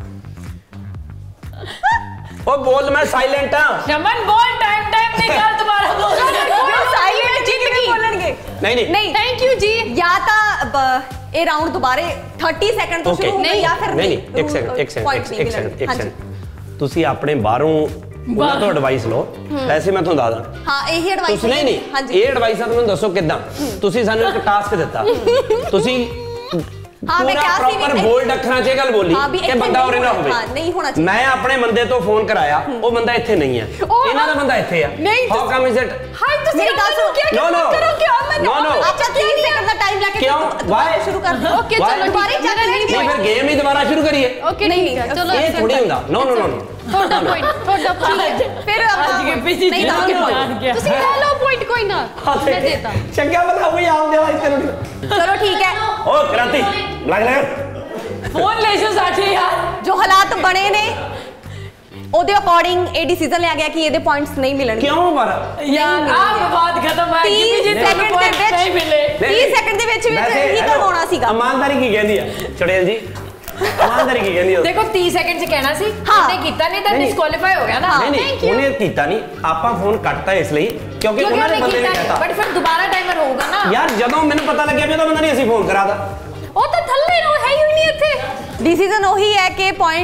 ਉਹ ਬੋਲ ਮੈਂ ਸਾਇਲੈਂਟ ਹਾਂ। ਸ਼ਮਨ ਬੋਲ ਟਾਈਮ ਦੀ ਗੱਲ ਦੁਬਾਰਾ ਬੋਲ। ਸਾਈਲੈਂਟ ਜਿੰਦਗੀ ਬੋਲਣਗੇ। ਨਹੀਂ ਥੈਂਕ ਯੂ ਜੀ। ਜਾਂ ਤਾਂ ਇਹ ਰਾਉਂਡ ਦੁਬਾਰੇ 30 ਸੈਕਿੰਡ ਤੋਂ ਸ਼ੁਰੂ ਹੋਊਗਾ ਜਾਂ ਫਿਰ ਨਹੀਂ 1 ਸੈਕਿੰਡ। ਤੁਸੀਂ ਆਪਣੇ ਬਾਹਰੋਂ ਉਹਨਾਂ ਤੋਂ ਐਡਵਾਈਸ ਲਓ। ਵੈਸੇ ਮੈਂ ਤੁਹਾਨੂੰ ਦੱਸਦਾ। ਹਾਂ ਇਹੀ ਐਡਵਾਈਸ। ਤੁਸੀਂ ਨਹੀਂ ਇਹ ਐਡਵਾਈਸ ਆ ਤੁਹਾਨੂੰ ਦੱਸੋ ਕਿੱਦਾਂ। ਤੁਸੀਂ ਸਾਨੂੰ ਇੱਕ ਟਾਸਕ ਦਿੱਤਾ, ਤੁਸੀਂ ਮੈਂ ਕਿਹਾ ਸੀ ਪ੍ਰੋਪਰ ਬੋਲਡ ਅੱਖਰਾਂ 'ਚ ਇਹ ਗੱਲ ਬੋਲੀ ਕਿ ਬੰਦਾ ਉਰੇ ਨਾ ਹੋਵੇ। ਨਹੀਂ ਹੋਣਾ ਚਾਹੀਦਾ। ਮੈਂ ਆਪਣੇ ਬੰਦੇ ਤੋਂ ਫੋਨ ਕਰਾਇਆ, ਉਹ ਬੰਦਾ ਇੱਥੇ ਨਹੀਂ ਹੈ। ਇਹਨਾਂ ਦਾ ਬੰਦਾ ਇੱਥੇ ਆ। How come is it? Hi ਤੁਸੀਂ ਮੇਰੀ ਗੱਲ ਸੁਣੋ। ਕਰੋ ਕਿਉਂ? ਅੱਛਾ 30 ਸੈਕਿੰਡ ਦਾ ਟਾਈਮ ਲੈ ਕੇ ਵਾਈ ਸ਼ੁਰੂ ਕਰ ਦਿਓ। ਓਕੇ ਚਲੋ ਦੁਬਾਰੇ ਚੱਲ ਨਹੀਂ ਫਿਰ ਗੇਮ ਹੀ ਦੁਬਾਰਾ ਸ਼ੁਰੂ ਕਰੀਏ। ਓਕੇ ਠੀਕ ਹੈ ਚਲੋ। ਇਹ ਥੋੜੀ ਹੁੰਦਾ। ਨੋ ਤੁਹਾਡਾ ਪੁਆਇੰਟ ਫਿਰ ਅੱਜ ਕੇ ਪੀਜੀ ਨਹੀਂ ਤਾਂ ਤੁਸੀਂ ਲੈ ਲਓ ਪੁਆਇੰਟ ਕੋਈ ਨਾ। ਮੈਂ ਦੇਤਾ। ਚੰਗਾ ਬਤਾ ਹੋਈ ਆਉਂਦੇ ਵਾਲੀ ਤੈਨੂੰ। ਚਲੋ ਠੀਕ ਹੈ। ਓ ਕ੍ਰਾਂਤੀ ਲੱਗ ਫੋਨ ਲੈ ਜੋ ਸਾਡੇ ਯਾਰ। ਜੋ ਹਾਲਾਤ ਬਣੇ ਨੇ ਉਹਦੇ ਅਕੋਰਡਿੰਗ ਇਹ ਡਿਸੀਜਨ ਲਿਆ ਗਿਆ ਕਿ ਇਹਦੇ ਪੁਆਇੰਟਸ ਨਹੀਂ ਮਿਲਣਗੇ। ਕਿਉਂ ਮਾਰਾ ਯਾਰ ਆ ਬਾਤ ਖਤਮ ਹੈ। 30 ਸੈਕਿੰਡ ਦੇ ਵਿੱਚ ਨਹੀਂ ਮਿਲੇ। 30 ਸੈਕਿੰਡ ਦੇ ਵਿੱਚ ਹੀ ਕਰਵਾਉਣਾ ਸੀਗਾ। ਇਮਾਨਦਾਰੀ ਕੀ ਕਹਿੰਦੀ ਆ ਚੜੇਲ ਜੀ? ਇਮਾਨਦਾਰੀ ਕੀ ਕਹਿੰਦੀ ਆ? ਦੇਖੋ 30 ਸੈਕਿੰਡ ਚ ਕਹਿਣਾ ਸੀ, ਉਹਨੇ ਕੀਤਾ ਨਹੀਂ ਤਾਂ ਡਿਸਕੁਆਲੀਫਾਈ ਹੋ ਗਿਆ ਨਾ। ਨਹੀਂ ਉਹਨੇ ਕੀਤਾ ਨਹੀਂ, ਆਪਾਂ ਫੋਨ ਕੱਟਤਾ ਇਸ ਲਈ ਕਿਉਂਕਿ ਉਹਨਾਂ ਨੇ ਬੰਦੇ ਨੇ ਕਹਿਤਾ। ਬਟ ਫਿਰ ਦੁਬਾਰਾ ਟਾਈਮਰ ਹੋਊਗਾ ਨਾ। ਯਾਰ ਜਦੋਂ ਮੈਨੂੰ ਪਤਾ ਲੱਗਿਆ ਵੀ ਉਹਦਾ ਬੰਦਾ ਨਹੀਂ, ਅਸੀਂ ਫੋਨ ਕਰਾਦਾ। ਉਹ ਤਾਂ ਥੱਲੇ ਨੂੰ ਹੈ ਹੀ ਨਹੀਂ ਇੱਥੇ। ਡਿਸੀਜਨ ਉਹੀ ਹੈ ਕਿ ਪੁਆਇੰਟਸ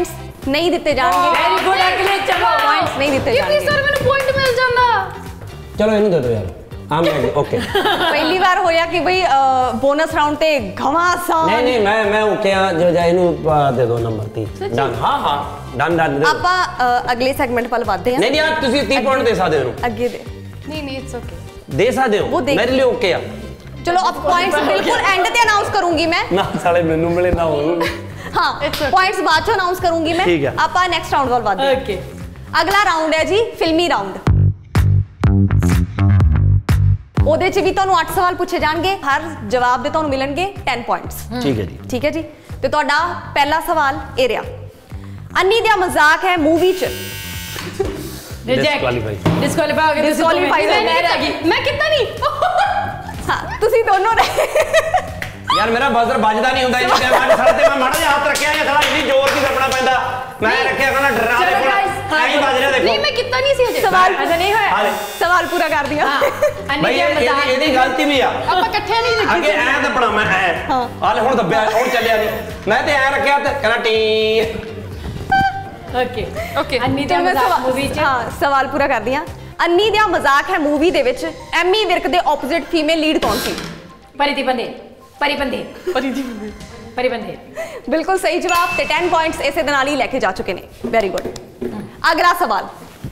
ਨਹੀਂ ਦਿੱਤੇ ਜਾਣਗੇ ਵੈਰੀ ਗੁੱਡ ਅਗਲੇ ਚਲੋ ਪੁਆਇੰਟਸ ਨਹੀਂ ਦਿੱਤੇ ਕਿ ਪਲੀਜ਼ ਜਾਣਗੇ ਸਰ ਮੈਨੂੰ ਪੁਆਇੰਟ ਮਿਲ ਜਾਂਦਾ। ਚਲੋ ਇਹਨੂੰ ਦੇ ਦਿਓ ਯਾਰ ਆਮ ਓਕੇ ਪਹਿਲੀ ਵਾਰ ਹੋਇਆ ਕਿ ਬਈ ਬੋਨਸ ਰਾਉਂਡ ਤੇ ਘਮਾਸਾਨ ਨਹੀਂ ਮੈਂ ਓਕੇ ਆ ਜੋ ਜਾ ਇਹਨੂੰ ਦੇ ਦਿਓ ਨੰਬਰ 30 ਡਨ ਹਾਂ ਡਨ ਆਪਾਂ ਅਗਲੇ ਸੈਗਮੈਂਟ ਵੱਲ ਵਧਦੇ ਹਾਂ ਨਹੀਂ ਯਾਰ ਤੁਸੀਂ 30 ਪੁਆਇੰਟ ਦੇ ਸਕਦੇ ਹੋ ਇਹਨੂੰ ਅੱਗੇ ਦੇ ਨਹੀਂ ਇਟਸ ਓਕੇ। ਦੇ ਸਕਦੇ ਹੋ ਮੇਰੇ ਲਈ ਓਕੇ ਆ। ਚਲੋ ਅਬ ਪੁਆਇੰਟਸ ਬਿਲਕੁਲ ਐਂਡ ਤੇ ਅਨਾਉਂਸ ਕਰੂੰਗੀ ਮੈਂ ਨਾ ਸਾਲੇ ਮੈਨੂੰ ਮਿਲੇ ਨਾ ਹੋਣ ਹਾਂ ਪੁਆਇੰਟਸ ਬਾਅਦ ਚ ਅਨਾਉਂਸ ਕਰੂੰਗੀ ਮੈਂ ਠੀਕ ਹੈ। ਆਪਾਂ ਨੈਕਸਟ ਰਾਉਂਡ ਵੱਲ ਵਧਦੇ ਹਾਂ ਓਕੇ ਅਗਲਾ ਰਾਉਂਡ ਹੈ ਜੀ ਫਿਲਮੀ ਰਾਉਂਡ ਉਹਦੇ ਚ ਵੀ ਤੁਹਾਨੂੰ 8 ਸਵਾਲ ਪੁੱਛੇ ਜਾਣਗੇ ਹਰ ਜਵਾਬ ਦੇ ਤੁਹਾਨੂੰ ਮਿਲਣਗੇ 10 ਪੁਆਇੰਟਸ ਠੀਕ ਹੈ ਜੀ ਤੇ ਤੁਹਾਡਾ ਪਹਿਲਾ ਸਵਾਲ ਇਹ ਰਿਹਾ ਅੰਨੀ ਦਾ ਮਜ਼ਾਕ ਹੈ ਮੂਵੀ ਚ ਰਿਜੈਕਟ ਡਿਸਕੁਆਲੀਫਾਈ ਹੋ ਗਏ Disqualify ਹੋ ਗਏ। ਮੈਂ ਕਿੱਦਾਂ ਨਹੀਂ ਹਾਂ ਤੁਸੀਂ ਦੋਨੋਂ ਰਹੇ ਯਾਰ ਮੇਰਾ ਬਜ਼ਰ ਵੱਜਦਾ ਨਹੀਂ ਹੁੰਦਾ ਇੰਨੀ ਟਾਈਮ ਸਾਲੇ ਤੇ ਮੈਂ ਮਾੜਾ ਜਿਹਾ ਹੱਥ ਰੱਖਿਆ ਜਾਂ ਸਾਲਾ ਇੰਨੀ ਜ਼ੋਰ ਦੀ ਦੱਬਣਾ ਪੈਂਦਾ ਮੈਂ ਰੱਖਿਆ ਕਹਿੰਦਾ ਡਰਾ ਦੇ ਕੋਲ ਐਂ ਵੱਜ ਰਿਹਾ ਦੇਖੋ ਨਹੀਂ ਮੈਂ ਕਿੱਦਾਂ ਨਹੀਂ ਸੀ ਅਜੇ ਸਵਾਲ ਅੱਛਾ ਨਹੀਂ ਹੋਇਆ ਹਾਲੇ ਸਵਾਲ ਪੂਰਾ ਕਰ ਦਿਆਂ ਬਈ ਇਹਦੀ ਗਲਤੀ ਵੀ ਆ ਆਪਾਂ ਇਕੱਠੇ ਨਹੀਂ ਦੇਖੀ ਅੱਗੇ ਐਂ ਦੱਬਣਾ ਮੈਂ ਐਂ ਹਾਲੇ ਹੁਣ ਦੱਬਿਆ ਹੁਣ ਚੱਲਿਆ ਨਹੀਂ ਮੈਂ ਤੇ ਐਂ ਰੱਖਿਆ ਤੇ ਕਹਿੰਦਾ ਟੀ ਓਕੇ ਅੰਨੀ ਦਾ ਮਜ਼ਾਕ ਮੂਵੀ ਚ ਹਾਂ ਸਵਾਲ ਪੂਰਾ ਕਰਦੀ ਹਾਂ ਅੰਨੀ ਦਾ ਮਜ਼ਾਕ ਹੈ ਮੂਵੀ ਦੇ ਵਿੱਚ ਐਮੀ ਵਿਰਕ ਦੇ ਆਪੋਜ਼ਿਟ ਫੀਮੇਲ ਲੀਡ ਕੌਣ ਸੀ ਪਰਿਬੰਦੇ ਬਿਲਕੁਲ ਸਹੀ ਜਵਾਬ ਤੇ 10 ਪੁਆਇੰਟਸ ਇਸੇ ਦੇ ਨਾਲ ਹੀ ਲੈ ਕੇ ਜਾ ਚੁੱਕੇ ਨੇ ਵੈਰੀ ਗੁੱਡ ਅਗਲਾ ਸਵਾਲ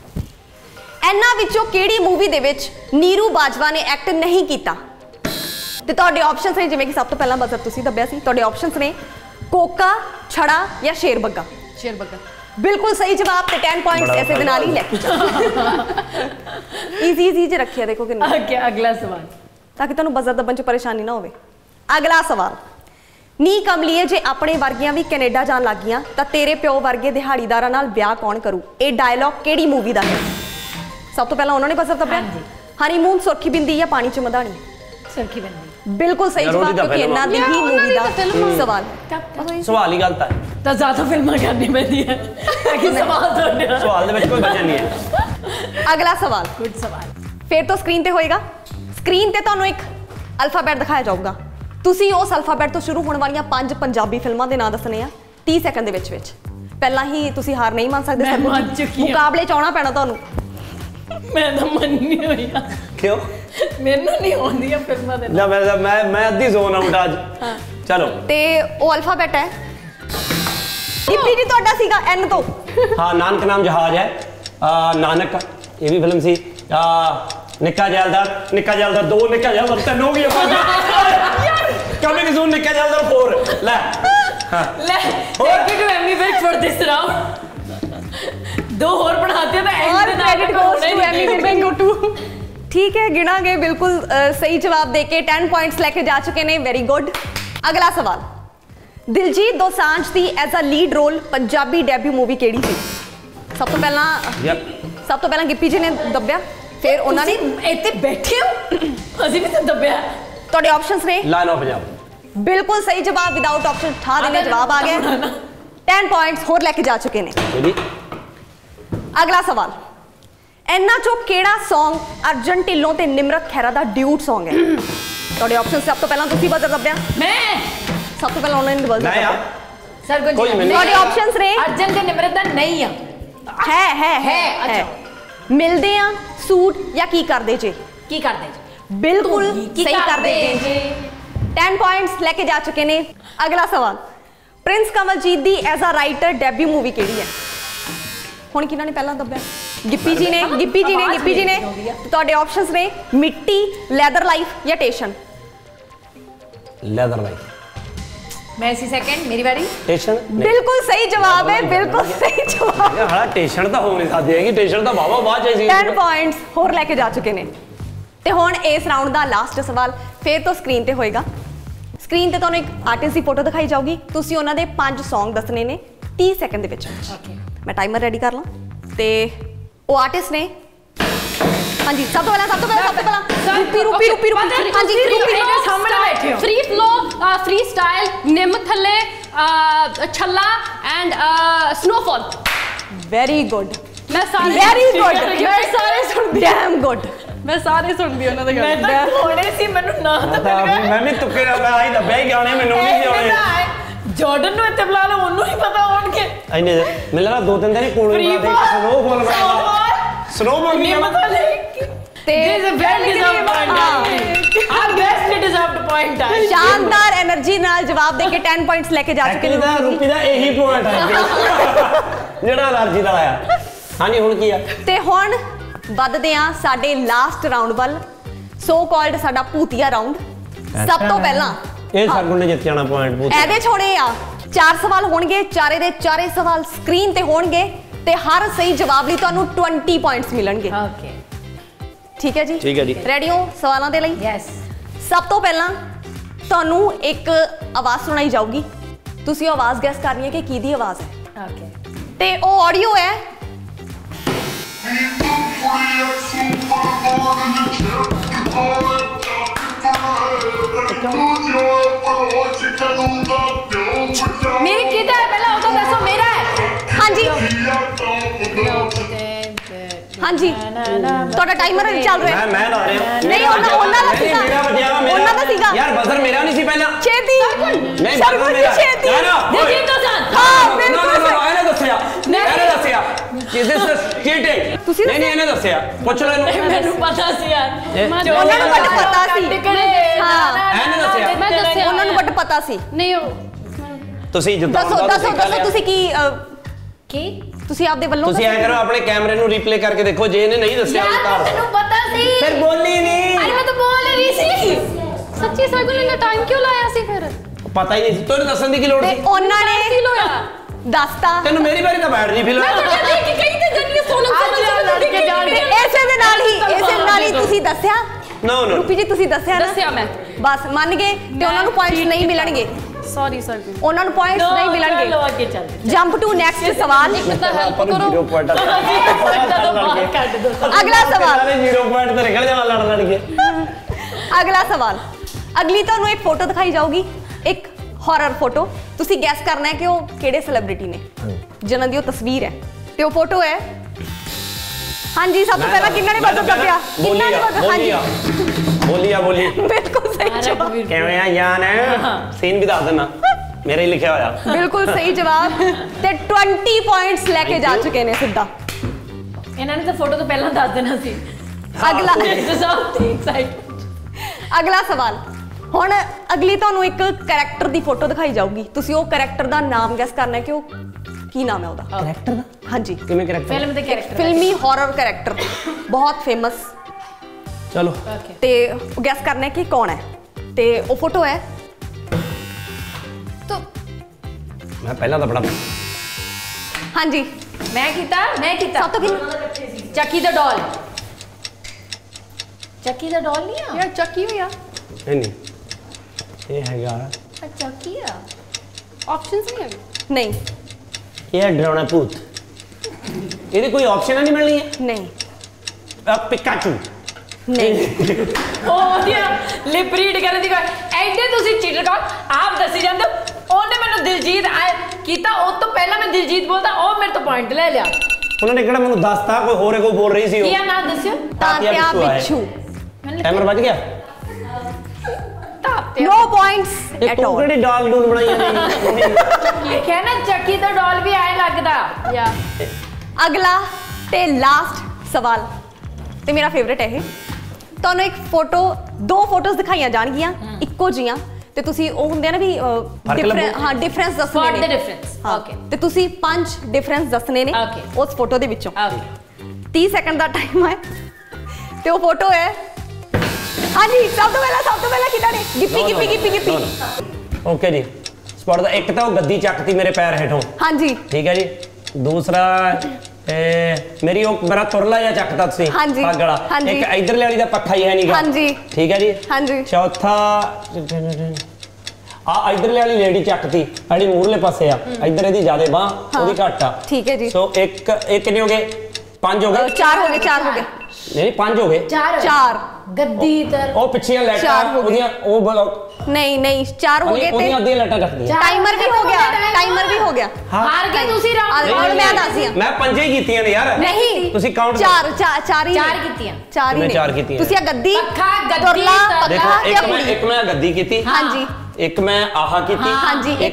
ਇਹਨਾਂ ਵਿੱਚੋਂ ਕਿਹੜੀ ਮੂਵੀ ਦੇ ਵਿੱਚ ਨੀਰੂ ਬਾਜਵਾ ਨੇ ਐਕਟ ਨਹੀਂ ਕੀਤਾ ਤੇ ਤੁਹਾਡੇ ਆਪਸ਼ਨਸ ਨੇ ਜਿਵੇਂ ਕਿ ਸਭ ਤੋਂ ਪਹਿਲਾਂ ਬਜ਼ਰ ਤੁਸੀਂ ਦੱਬਿਆ ਸੀ ਤੁਹਾਡੇ ਆਪਸ਼ਨਸ ਨੇ ਕੋਕਾ ਛੜਾ ਜਾਂ ਸ਼ੇਰ ਬੱਗਾ ਬਿਲਕੁਲ ਸਹੀ ਜਵਾਬ ਤੇ 10 ਪੁਆਇੰਟਸ ਇਸੇ ਦੇ ਨਾਲ ਹੀ ਲੈ ਕੇ ਜਾਓ ਈਜ਼ੀ ਜਿਹਾ ਰੱਖਿਆ ਦੇਖੋ ਕਿੰਨਾ ਓਕੇ ਅਗਲਾ ਸਵਾਲ ਤਾਂ ਕਿ ਤੁਹਾਨੂੰ ਬਜ਼ਰ ਦੱਬਣ 'ਚ ਪਰੇਸ਼ਾਨੀ ਨਾ ਹੋਵੇ ਅਗਲਾ ਸਵਾਲ ਨੀ ਕਮਲੀਏ ਜੇ ਆਪਣੇ ਵਰਗੀਆਂ ਵੀ ਕੈਨੇਡਾ ਜਾਣ ਲੱਗੀਆਂ ਤਾਂ ਤੇਰੇ ਪਿਓ ਵਰਗੇ ਦਿਹਾੜੀਦਾਰਾਂ ਨਾਲ ਵਿਆਹ ਕੌਣ ਕਰੂ ਇਹ ਡਾਇਲੌਗ ਕਿਹੜੀ ਮੂਵੀ ਦਾ ਹੈ ਸਭ ਤੋਂ ਪਹਿਲਾਂ ਉਹਨਾਂ ਨੇ ਬਜ਼ਰ ਦੱਬਿਆ ਹਨੀਮੂਨ ਸੁਰਖੀ ਬਿੰਦੀ ਜਾਂ ਪਾਣੀ 'ਚ ਮਧਾਣੀ ਸੁਰਖੀ ਬੰਦੀ ਬਿਲਕੁਲ ਸਹੀ ਜਵਾਬ ਕਿਉਂਕਿ ਇਹਨਾਂ ਦੀ ਹੀ ਮੂਵੀ ਦਾ ਸਵਾਲ ਹੈ ਸਵਾਲ ਹੀ ਗਲਤ ਹੈ ਤਾਂ ਜ਼ਿਆਦਾ ਫਿਲਮਾਂ ਕਰਨੀ ਪੈਂਦੀਆਂ ਤਾਂ ਕਿ ਸਵਾਲ ਤੁਹਾਡੇ ਸਵਾਲ ਦੇ ਵਿੱਚ ਕੋਈ ਵਜ੍ਹਾ ਨਹੀਂ ਹੈ ਅਗਲਾ ਸਵਾਲ ਗੁੱਡ ਸਵਾਲ ਫਿਰ ਤੋਂ ਸਕਰੀਨ ਤੇ ਹੋਏਗਾ ਸਕਰੀਨ ਤੇ ਤੁਹਾਨੂੰ ਇੱਕ ਅਲਫਾਬੈਟ ਦਿਖਾਇਆ ਜਾਊਗਾ ਤੁਸੀਂ ਉਸ ਅਲਫਾਬੈਟ ਤੋਂ ਸ਼ੁਰੂ ਹੋਣ ਵਾਲੀਆਂ 5 ਪੰਜਾਬੀ ਫਿਲਮਾਂ ਦੇ ਨਾਂ ਦੱਸਣੇ ਆ 30 ਸੈਕਿੰਡ ਦੇ ਵਿੱਚ ਪਹਿਲਾਂ ਹੀ ਤੁਸੀਂ ਹਾਰ ਨਹੀਂ ਮੰਨ ਸਕਦੇ ਮੈਂ ਮੰਨ ਚੁੱਕੀ ਹਾਂ ਮੁਕਾਬਲੇ ਚ ਆਉਣਾ ਪੈਣਾ ਤੁਹਾਨੂੰ ਮੈਂ ਤਾਂ ਮੰਨੀ ਹੋਈ ਆ ਕਿਉਂ ਮੈਨੂੰ ਨਹੀਂ ਆਉਂਦੀਆਂ ਫਿਲਮਾਂ ਦੇ ਨਾ ਮੈਂ ਅੱਧੀ ਜ਼ੋਨ ਆਊਟ ਅੱਜ ਚਲੋ ਤੇ ਉਹ ਅਲਫਾਬੈਟ ਹੈ ਗਿੱਪੀ ਜੀ ਤੁਹਾਡਾ ਸੀਗਾ ਐਨ ਤੋਂ ਹਾਂ ਨਾਨਕ ਨਾਮ ਜਹਾਜ਼ ਹੈ ਨਾਨਕ ਇਹ ਵੀ ਫਿਲਮ ਸੀ ਨਿੱਕਾ ਜੈਲਦਾਰ 2 ਨਿੱਕਾ ਜੈਲਦਾਰ 3 ਹੋ ਗਿਆ 5 ਯਾਰ ਕਮਿੰਗ ਸੂਨ ਨਿੱਕਾ ਜੈਲਦਾਰ 4 ਲੈ thank you to Ammy Virk for this round 2 ਹੋਰ ਬਣਾਤੇ ਤਾਂ और credit goes to Ammy Virk two ठीक है गिनागे बिल्कुल सही जवाब देके 10 पॉइंट्स लेके जा चुके ने वेरी गुड अगला सवाल दिलजीत दोसांझ दी as a lead role Punjabi debut movie केड़ी थी सब तो पहला गिप्पी जी ने दब्या फिर उन्होंने ਇੱਥੇ ਬੈਠੇ ਹੋ ਅਸੀਂ ਵੀ ਤਾਂ ਦੱਬਿਆ ਤੁਹਾਡੇ ਆਪਸ਼ਨਸ ਨੇ ਲਾਈਨ ਆਫ ਪੰਜਾਬ ਬਿਲਕੁਲ ਸਹੀ ਜਵਾਬ ਵਿਦਆਊਟ ਆਪਸ਼ਨ ਠਾ ਦੇਣੇ ਜਵਾਬ ਆ ਗਿਆ 10 ਪॉइंट्स ਹੋਰ ਲੈ ਕੇ ਜਾ ਚੁੱਕੇ ਨੇ ਅਗਲਾ ਸਵਾਲ ਇਹਨਾਂ ਚੋਂ ਕਿਹੜਾ Song ਅਰਜਨ ਢਿੱਲੋਂ ਤੇ ਨਿਮਰਤ ਖਹਿਰਾ ਦਾ ਡਿਊਟ Song ਹੈ ਤੁਹਾਡੇ ਆਪਸ਼ਨ ਸਭ ਤੋਂ ਪਹਿਲਾਂ ਤੁਸੀਂ ਬਜ਼ਰ ਦੱਬਿਆ ਮੈਂ ਸਭ ਤੋਂ ਪਹਿਲਾਂ ਉਹਨਾਂ ਨੇ ਬਜ਼ਰ ਮੈਂ ਆ ਸਰ ਗੁੰਜੀ ਤੁਹਾਡੇ ਆਪਸ਼ਨਸ ਨੇ ਅਰਜਨ ਤੇ ਨਿਮਰਤ ਦਾ ਨਹੀਂ ਆ ਹੈ ਅੱਛਾ ਮਿਲਦੇ ਆ ਸੂਟ ਜਾਂ ਕੀ ਕਰਦੇ ਜੇ ਕੀ ਕਰਦੇ ਜੀ ਬਿਲਕੁਲ ਸਹੀ ਕਰਦੇ ਜੇ 10 ਪੁਆਇੰਟਸ ਲੈ ਕੇ ਜਾ ਚੁੱਕੇ ਨੇ ਅਗਲਾ ਸਵਾਲ ਪ੍ਰਿੰਸ ਕਮਲਜੀਤ ਦੀ as a writer debut movie ਕਿਹੜੀ ਹੈ ਹੁਣ ਕਿਹਨਾਂ ਨੇ ਪਹਿਲਾਂ ਦੱਬਿਆ ਗਿੱਪੀ ਜੀ ਨੇ ਤੁਹਾਡੇ ਆਪਸ਼ਨਸ ਨੇ ਮਿੱਟੀ ਲੈਦਰ ਲਾਈਫ ਜਾਂ ਟੇਸ਼ਨ ਲੈਦਰ ਲਾਈਫ ਮੈਂ ਸੀ ਸੈਕਿੰਡ ਮੇਰੀ ਵਾਰੀ ਟੇਸ਼ਨ ਬਿਲਕੁਲ ਸਹੀ ਜਵਾਬ ਹੈ ਬਿਲਕੁਲ ਸਹੀ ਜਵਾਬ ਇਹ ਹਾਲਾ ਟੇਸ਼ਨ ਤਾਂ ਹੋ ਨਹੀਂ ਸਕਦੀ ਹੈਗੀ ਟੇਸ਼ਨ ਤਾਂ ਬਾਵਾ ਬਾਅਦ ਚਾਹੀਦੀ 10 ਪੁਆਇੰਟਸ ਹੋਰ ਲੈ ਕੇ ਜਾ ਚੁੱਕੇ ਨੇ ਤੇ ਹੁਣ ਇਸ ਰਾਉਂਡ ਦਾ ਲਾਸਟ ਸਵਾਲ ਫੇਰ ਤੋਂ ਸਕਰੀਨ ਤੇ ਹੋਏਗਾ ਸਕਰੀਨ ਤੇ ਤੁਹਾਨੂੰ ਇੱਕ ਆਰਟਿਸਟ ਦੀ ਫੋਟੋ ਦਿਖਾਈ ਜਾਊਗੀ ਤੁਸੀਂ ਉਹਨਾਂ ਦੇ 5 Song ਦੱਸਣੇ ਨੇ 30 ਸੈਕਿੰਡ ਦੇ ਵਿੱਚ ਮੈਂ ਟਾਈਮਰ ਰੈਡੀ ਕਰ ਲਾਂ ਤੇ ਉਹ ਆਰਟਿਸਟ ਨੇ ਹਾਂਜੀ ਸਭ ਤੋਂ ਪਹਿਲਾਂ ਰੂਪੀ ਹਾਂਜੀ ਰੂਪੀ ਸਾਹਮਣੇ ਬੈਠੇ ਹੋ free flow free style Nimm Thalle Challa and snowfall very good ਮੈਂ ਸਾਰੇ ਵੈਰੀ ਗੁੱਡ ਮੈਂ ਸਾਰੇ ਸੁਣਦੀ ਡੈਮ ਗੁੱਡ ਮੈਂ ਸਾਰੇ ਸੁਣਦੀ ਉਹਨਾਂ ਦੇ ਮੈਂ ਤਾਂ ਕੋਣੇ ਸੀ ਮੈਨੂੰ ਨਾ ਤਾਂ ਮੈਂ ਵੀ ਤੁੱਕੇ ਨਾਲ ਆਈ ਦੱਬਿਆ ਹੀ ਗਾਣੇ ਮੈਨੂੰ ਨਹੀਂ ਆਉਣੇ ਜਾਰਡਨ ਨੂੰ ਇੱਥੇ ਬੁਲਾ ਲਓ, ਉਹਨੂੰ ਨਹੀਂ ਪਤਾ ਹੋਣਗੇ। ਇਹਨੇ ਮੈਨੂੰ ਲੱਗਾ 2-3 ਦਿਨ ਹੀ ਕੋਲੋਂ ਬਣਾ ਦੇ ਸਨੋਫਾਲ ਬਣਾਇਆ। ਸਨੋਫਾਲ ਨਹੀਂ ਪਤਾ ਨਹੀਂ ਤੇ this is very deserved point. ਆ ਬੈਸਟ ਡਿਜ਼ਰਵਡ ਪੁਆਇੰਟ ਆ। ਸ਼ਾਨਦਾਰ એનર્ਜੀ ਨਾਲ ਜਵਾਬ ਦੇ ਕੇ 10 ਪੁਆਇੰਟਸ ਲੈ ਕੇ ਜਾ ਚੁੱਕੇ ਨੇ। ਰੂਪੀ ਦਾ ਇਹੀ ਪੁਆਇੰਟ ਹੈ ਜਿਹੜਾ ਅਲਰਜੀ ਦਾ ਆਇਆ। ਹਾਂਜੀ ਹੁਣ ਕੀ ਆ? ਤੇ ਹੁਣ ਵੱਧਦੇ ਆ ਸਾਡੇ ਲਾਸਟ ਰਾਉਂਡ ਵੱਲ, ਸੋ ਕਾਲਡ ਸਾਡਾ ਭੂਤੀਆ ਰਾਉਂਡ। ਸਭ ਤੋਂ ਪਹਿਲਾਂ ਇਹ ਸਰਗੁਣ ਨੇ ਜਿੱਤ ਜਾਣਾ ਪੁਆਇੰਟ ਬਹੁਤ। ਇਹਦੇ ਛੋੜੇ ਆ 4 ਸਵਾਲ ਹੋਣਗੇ, ਚਾਰੇ ਦੇ ਚਾਰੇ ਸਵਾਲ ਸਕਰੀਨ ਤੇ ਹੋਣਗੇ ਤੇ ਹਰ ਸਹੀ ਜਵਾਬ ਲਈ ਤੁਹਾਨੂੰ 20 ਪੁਆਇੰਟਸ ਮਿਲਣਗੇ। ਓਕੇ ਠੀਕ ਹੈ ਜੀ? ਠੀਕ ਹੈ ਜੀ। ਰੈਡੀ ਹੋ ਸਵਾਲਾਂ ਦੇ ਲਈ? ਯੈਸ। ਸਭ ਤੋਂ ਪਹਿਲਾਂ ਤੁਹਾਨੂੰ ਇੱਕ ਆਵਾਜ਼ ਸੁਣਾਈ ਜਾਊਗੀ, ਤੁਸੀਂ ਉਹ ਆਵਾਜ਼ ਗੈਸ ਕਰਨੀ ਹੈ ਕਿ ਕਿਹਦੀ ਆਵਾਜ਼ ਹੈ। ਓਕੇ ਤੇ ਉਹ ਆਡੀਓ ਹੈ ਮੇਰੀ ਕਿਹਦਾ ਹੈ ਪਹਿਲਾਂ ਉਹ ਤਾਂ ਦੱਸੋ। ਮੇਰਾ ਹੈ। ਹਾਂਜੀ ਹਾਂਜੀ ਤੁਹਾਡਾ ਟਾਈਮਰ ਚੱਲ ਰਿਹਾ। ਮੈਂ ਲਾ ਰਿਹਾ। ਨਹੀਂ ਉਹਨਾਂ ਦਾ ਸੀਗਾ। ਮੇਰਾ ਵੱਜਿਆ ਵਾ, ਉਹਨਾਂ ਦਾ ਸੀਗਾ ਯਾਰ ਬਜ਼ਰ ਮੇਰਾ ਨਹੀਂ ਸੀ ਪਹਿਲਾਂ। ਛੇਤੀ ਨਹੀਂ ਸਰਗੁਣ ਜੀ ਛੇਤੀ। ਦਿਲਜੀਤ ਦੋਸਾਂਝ। ਹਾਂ ਬਿਲਕੁਲ ਇਹਨੇ ਦੱਸਿਆ। ਇਹਨੇ ਦੱਸਿਆ ਕਿ ਦਿਸ ਇਜ਼ ਚੀਟਿੰਗ। ਤੁਸੀਂ ਨਹੀਂ ਇਹਨੇ ਦੱਸਿਆ। ਪੁੱਛ ਲਓ ਇਹਨੂੰ। ਮੈਨੂੰ ਪਤਾ ਸੀ ਯਾਰ। ਉਹਨਾਂ ਨੂੰ ਬਟ ਪਤਾ ਸੀ। ਹਾਂ ਇਹਨੇ ਦੱਸਿਆ। ਮੈਂ ਦੱਸਿਆ ਉਹਨਾਂ ਨੂੰ ਬਟ ਪਤਾ ਸੀ। ਨਹੀਂ ਉਹ ਤੁਸੀਂ ਜਿੱਦਾਂ ਦੱਸੋ ਤੁਸੀਂ ਕੀ ਤੁਸੀਂ ਆਪਦੇ ਵੱਲੋਂ ਤੁਸੀਂ ਐ ਕਰੋ ਆਪਣੇ ਕੈਮਰੇ ਨੂੰ ਰੀਪਲੇ ਕਰਕੇ ਦੇਖੋ, ਜੇ ਇਹਨੇ ਨਹੀਂ ਦੱਸਿਆ ਯਾਰ ਤੈਨੂੰ ਪਤਾ ਸੀ। ਫਿਰ ਬੋਲੀ ਨਹੀਂ। ਅਰੇ ਮੈਂ ਤਾਂ ਬੋਲ ਰਹੀ ਸੀ। ਸੱਚੀ ਸਰਗੁਣ ਨੇ ਟਾਈਮ ਕਿਉਂ ਲਾਇਆ ਸੀ ਫਿਰ? ਪਤਾ ਹੀ ਨਹੀਂ ਸੀ, ਤੈਨੂੰ ਦੱਸਣ ਦੀ ਕੀ ਲੋੜ ਤੇ ਸੀ? ਉਹਨਾਂ ਨੇ ਕੀ ਹੋਇਆ? ਦੱਸਤਾ। ਤੈਨੂੰ ਮੇਰੀ ਵਾਰੀ ਤਾਂ ਬੈਠ ਨਹੀਂ ਫੀਲ ਹੋਇਆ। ਇਸੇ ਦੇ ਨਾਲ ਹੀ ਤੁਸੀਂ ਦੱਸਿਆ। ਨੋ ਰੂਪੀ ਜੀ ਤੁਸੀਂ ਦੱਸਿਆ ਨਾ। ਦੱਸਿਆ ਮੈਂ। ਬਸ ਮੰਨ ਗਏ ਤੇ ਉਹਨਾਂ ਨੂੰ ਪੁਆਇੰਟਸ ਨਹੀਂ ਮਿਲਣਗੇ। ਸੌਰੀ ਸਰਗੁਣ। ਉਹਨਾਂ ਨੂੰ ਪੁਆਇੰਟਸ ਨਹੀਂ ਚਲੋ ਮਿਲਣਗੇ। ਅੱਗੇ ਚੱਲ। ਜੰਪ ਟੂ ਨੈਕਸਟ ਸਵਾਲ। ਤਾਂ ਹੈਲਪ ਕਰੋ। 0 ਪੁਆਇੰਟ ਕੱਢ ਦੋ। ਅਗਲਾ ਸਵਾਲ। 0 ਪੁਆਇੰਟ ਤੇ ਨਿਕਲ ਜਾਣਾ ਲੜ ਕੇ। ਅਗਲਾ ਸਵਾਲ। ਅਗਲੀ ਤੁਹਾਨੂੰ ਇੱਕ ਫੋਟੋ ਦਿਖਾਈ ਜਾਊਗੀ, ਇੱਕ ਹਾਰਰ ਫੋਟੋ। ਤੁਸੀਂ ਗੈਸ ਕਰਨਾ ਹੈ ਕਿ ਉਹ ਕਿਹੜੇ ਸੈਲੀਬ੍ਰਿਟੀ ਨੇ ਜਿਨ੍ਹਾਂ ਦੀ ਉਹ ਤਸਵੀਰ ਹੈ ਤੇ ਉਹ ਫੋਟੋ ਹੈ। ਹਾਂਜੀ ਸਭ ਤੋਂ ਪਹਿਲਾਂ ਕਿਹਨਾਂ ਨੇ ਬਜ਼ਰ ਦੱਸਿਆ? ਕਿਹਨਾਂ ਨੇ ਬਜ਼ਰ? ਬੋਲੀ ਬਿਲਕੁਲ ਸਹੀ ਜਵਾਬ। ਕਿਵੇਂ ਆ ਯਾਨ ਸੀਨ ਵੀ ਦੱਸ ਦੇਣਾ, ਮੇਰੇ ਹੀ ਲਿਖਿਆ ਹੋਇਆ। ਬਿਲਕੁਲ ਸਹੀ ਜਵਾਬ ਤੇ 20 ਪੁਆਇੰਟਸ ਲੈ ਕੇ ਜਾ ਚੁੱਕੇ ਨੇ ਸਿੱਧਾ। ਇਹਨਾਂ ਨੇ ਤਾਂ ਫੋਟੋ ਤੋਂ ਪਹਿਲਾਂ ਦੱਸ ਦੇਣਾ ਸੀ। ਅਗਲਾ ਅਗਲਾ ਸਵਾਲ। ਹੁਣ ਅਗਲੀ ਤੁਹਾਨੂੰ ਇੱਕ ਕੈਰੈਕਟਰ ਦੀ ਫੋਟੋ ਦਿਖਾਈ ਜਾਊਗੀ, ਤੁਸੀਂ ਉਹ ਕੈਰੈਕਟਰ ਦਾ ਨਾਮ ਗੈਸ ਕਰਨਾ ਹੈ ਕਿ ਉਹ ਕੀ ਨਾਮ ਹੈ ਉਹਦਾ। ਕੈਰੈਕਟਰ ਦਾ ਹਾਂਜੀ ਕਿਵੇਂ ਕੈਰੈਕਟਰ? ਫਿਲਮ ਦੇ ਕੈਰੈਕਟਰ। ਫਿਲਮੀ ਹਾਰਰ ਕੈਰੈਕਟਰ ਬਹੁਤ ਫੇਮਸ। ਚਲੋ ਤੇ ਗੈਸ ਕਰਨਾ ਹੈ ਕਿ ਕੌਣ ਹੈ ਤੇ ਉਹ ਫੋਟੋ ਹੈ। ਤਾਂ ਮੈਂ ਪਹਿਲਾਂ ਤਾਂ ਬੜਾ ਹਾਂਜੀ ਮੈਂ ਕੀਤਾ ਸਭ ਤੋਂ ਕਿੰਨਾ ਚੱਕੀ ਦਾ ਡਾਲ। ਚੱਕੀ ਦਾ ਡਾਲ ਨਹੀਂ ਆ ਯਾਰ ਚੱਕੀ ਹੋਇਆ। ਨਹੀਂ ਇਹ ਹੈਗਾ ਚੱਕੀ ਆ। ਆਪਸ਼ਨਸ ਨਹੀਂ ਹੈਗੇ। ਨਹੀਂ ਇਹ ਹੈ ਡਰਾਉਣਾ ਭੂਤ। ਇਹਦੀ ਕੋਈ ਆਪਸ਼ਨ ਨਹੀਂ ਮਿਲਣੀ ਹੈ। ਨਹੀਂ ਪਿਕਾਚੂ। ਨਹੀਂ ਉਹ ਵਧੀਆ ਲਿਪ ਰੀਡ ਕਰਨ ਦੀ ਗੱਲ। ਐਡੇ ਤੁਸੀਂ ਚੀਟਰ ਕਰ ਆਪ ਦੱਸੀ ਜਾਂਦੇ ਹੋ। ਉਹਨੇ ਮੈਨੂੰ ਦਿਲਜੀਤ ਕੀਤਾ, ਉਹ ਤੋਂ ਪਹਿਲਾਂ ਮੈਂ ਦਿਲਜੀਤ ਬੋਲਦਾ, ਉਹ ਮੇਰੇ ਤੋਂ ਪੁਆਇੰਟ ਲੈ ਲਿਆ। ਉਹਨਾਂ ਨੇ ਕਿਹੜਾ ਮੈਨੂੰ ਦੱਸਤਾ, ਕੋਈ ਹੋਰੇ ਕੋ ਬੋਲ ਰਹੀ ਸੀ ਉਹ। ਕੀ ਨਾਮ ਦੱਸਿਓ? ਤਾਤਿਆ ਬਿੱਛੂ। ਟਾਈਮਰ ਵੱਜ ਗਿਆ। ਨੋ ਪੁਆਇੰਟਸ ਇਹ ਐਟ ਤੂੰ ਆਲ। ਕਿਹੜੀ ਡਾਲ ਡੂਲ ਬਣਾਈਆਂ ਨੇ? ਲਿਖਿਆ ਨਾ ਚੱਕੀ ਦਾ ਡਾਲ ਵੀ ਆਏ ਲੱਗਦਾ। ਯਾ ਅਗਲਾ ਤੇ ਲਾਸਟ ਸਵਾਲ ਤੇ ਮੇਰਾ ਫੇਵਰਿਟ ਹੈ ਇਹ। ਤੁਹਾਨੂੰ ਇੱਕ ਫੋਟੋ, ਦੋ ਫੋਟੋਜ਼ ਦਿਖਾਈਆਂ ਜਾਣਗੀਆਂ ਇੱਕੋ ਜੀਆਂ ਤੇ ਤੁਸੀਂ ਉਹ ਹੁੰਦੇ ਆ ਨਾ ਵੀ ਡਿਫਰੈਂਸ ਦੱਸਣੇ What ਨੇ। the difference? Okay. ਤੇ ਤੁਸੀਂ 5 ਡਿਫਰੈਂਸ ਦੱਸਣੇ ਨੇ Okay. ਉਸ ਫੋਟੋ ਦੇ ਵਿੱਚੋਂ। ਓਕੇ 30 ਸੈਕਿੰਡ ਦਾ ਟਾਈਮ ਹੈ ਤੇ ਉਹ ਫੋਟੋ ਹੈ। ਹਾਂਜੀ ਸਭ ਤੋਂ ਪਹਿਲਾਂ ਕਿਹਨਾਂ ਨੇ? ਗਿੱਪੀ। ਓਕੇ ਜੀ ਸਪੋਰਟ ਦਾ ਇੱਕ ਤਾਂ ਉਹ ਗੱਦੀ ਚੱਕਤੀ ਮੇਰੇ ਪੈਰ ਹੇਠੋਂ। ਹਾਂਜੀ ਠੀਕ ਹੈ ਜੀ। ਦੂਸਰਾ ਮੇਰੀ ਉਹ ਮੇਰਾ ਤੁਰਲਾ ਜਿਹਾ ਚੱਕਦਾ ਤੁਸੀਂ ਹਾਂਜੀ, ਪੱਗ ਵਾਲਾ। ਹਾਂਜੀ। ਇੱਕ ਇਧਰਲੇ ਵਾਲੀ ਦਾ ਪੱਖਾ ਹੀ ਹੈ ਨਹੀਂਗਾ। ਹਾਂਜੀ। ਠੀਕ ਹੈ ਜੀ। ਹਾਂਜੀ। ਚੌਥਾ ਆ ਇਧਰਲੇ ਵਾਲੀ ਲੇਡੀ ਚੱਕਤੀ, ਜਿਹੜੀ ਮੂਹਰਲੇ ਪਾਸੇ ਆ। ਇਧਰ ਇਹਦੀ ਜ਼ਿਆਦਾ ਬਾਹ, ਉਹਦੀ ਘੱਟ ਆ। ਠੀਕ ਹੈ ਜੀ। ਸੋ ਇੱਕ ਕਿੰਨੇ ਹੋ ਗਏ? 5 ਹੋ ਗਏ। 4 ਹੋ ਗਏ। ਨਹੀਂ 5 ਹੋ ਗਏ। 4 ਗੱਦੀ ਤਰ ਉਹ ਪਿੱਛੇ ਲੈਟਾਂ ਚਾਰ ਹੋ ਗਏ। ਉਹਦੀਆਂ ਉਹ ਨਹੀਂ 4 ਹੋ ਗਏ ਉਹਦੀਆਂ ਤੇ ਅੱਧੀਆਂ ਲੈਟਾਂ ਰੱਖਦੀਆਂ। ਟਾਈਮਰ ਵੀ ਹੋ ਗਿਆ। ਹਾਰ ਗਏ ਤੁਸੀਂ ਰਾਉਂਡ। ਹੁਣ ਮੈਂ ਦੱਸਦੀ ਹਾਂ। ਮੈਂ 5 ਹੀ ਕੀਤੀਆਂ ਨੇ ਯਾਰ। ਨਹੀਂ ਤੁਸੀਂ ਕਾਊਂਟ ਚਾਰ ਹੀ ਚਾਰ ਨੇ। ਕੀਤੀਆਂ। ਚਾਰ ਹੀ ਮੈਂ ਨੇ। ਚਾਰ ਕੀਤੀਆਂ। ਤੁਸੀਂ ਆ ਗੱਦੀ, ਪੱਖਾ, ਗੱਦੀ, ਤੁਰਲਾ, ਤਬਲਾ। ਦੇਖੋ ਪੱਖਾ, ਇੱਕ ਮੈਂ ਗੱਦੀ ਕੀਤੀ। ਹਾਂਜੀ ਇੱਕ ਮੈਂ ਆਹਾ ਕੀਤੀ। ਹਾਂਜੀ, ਇੱਕ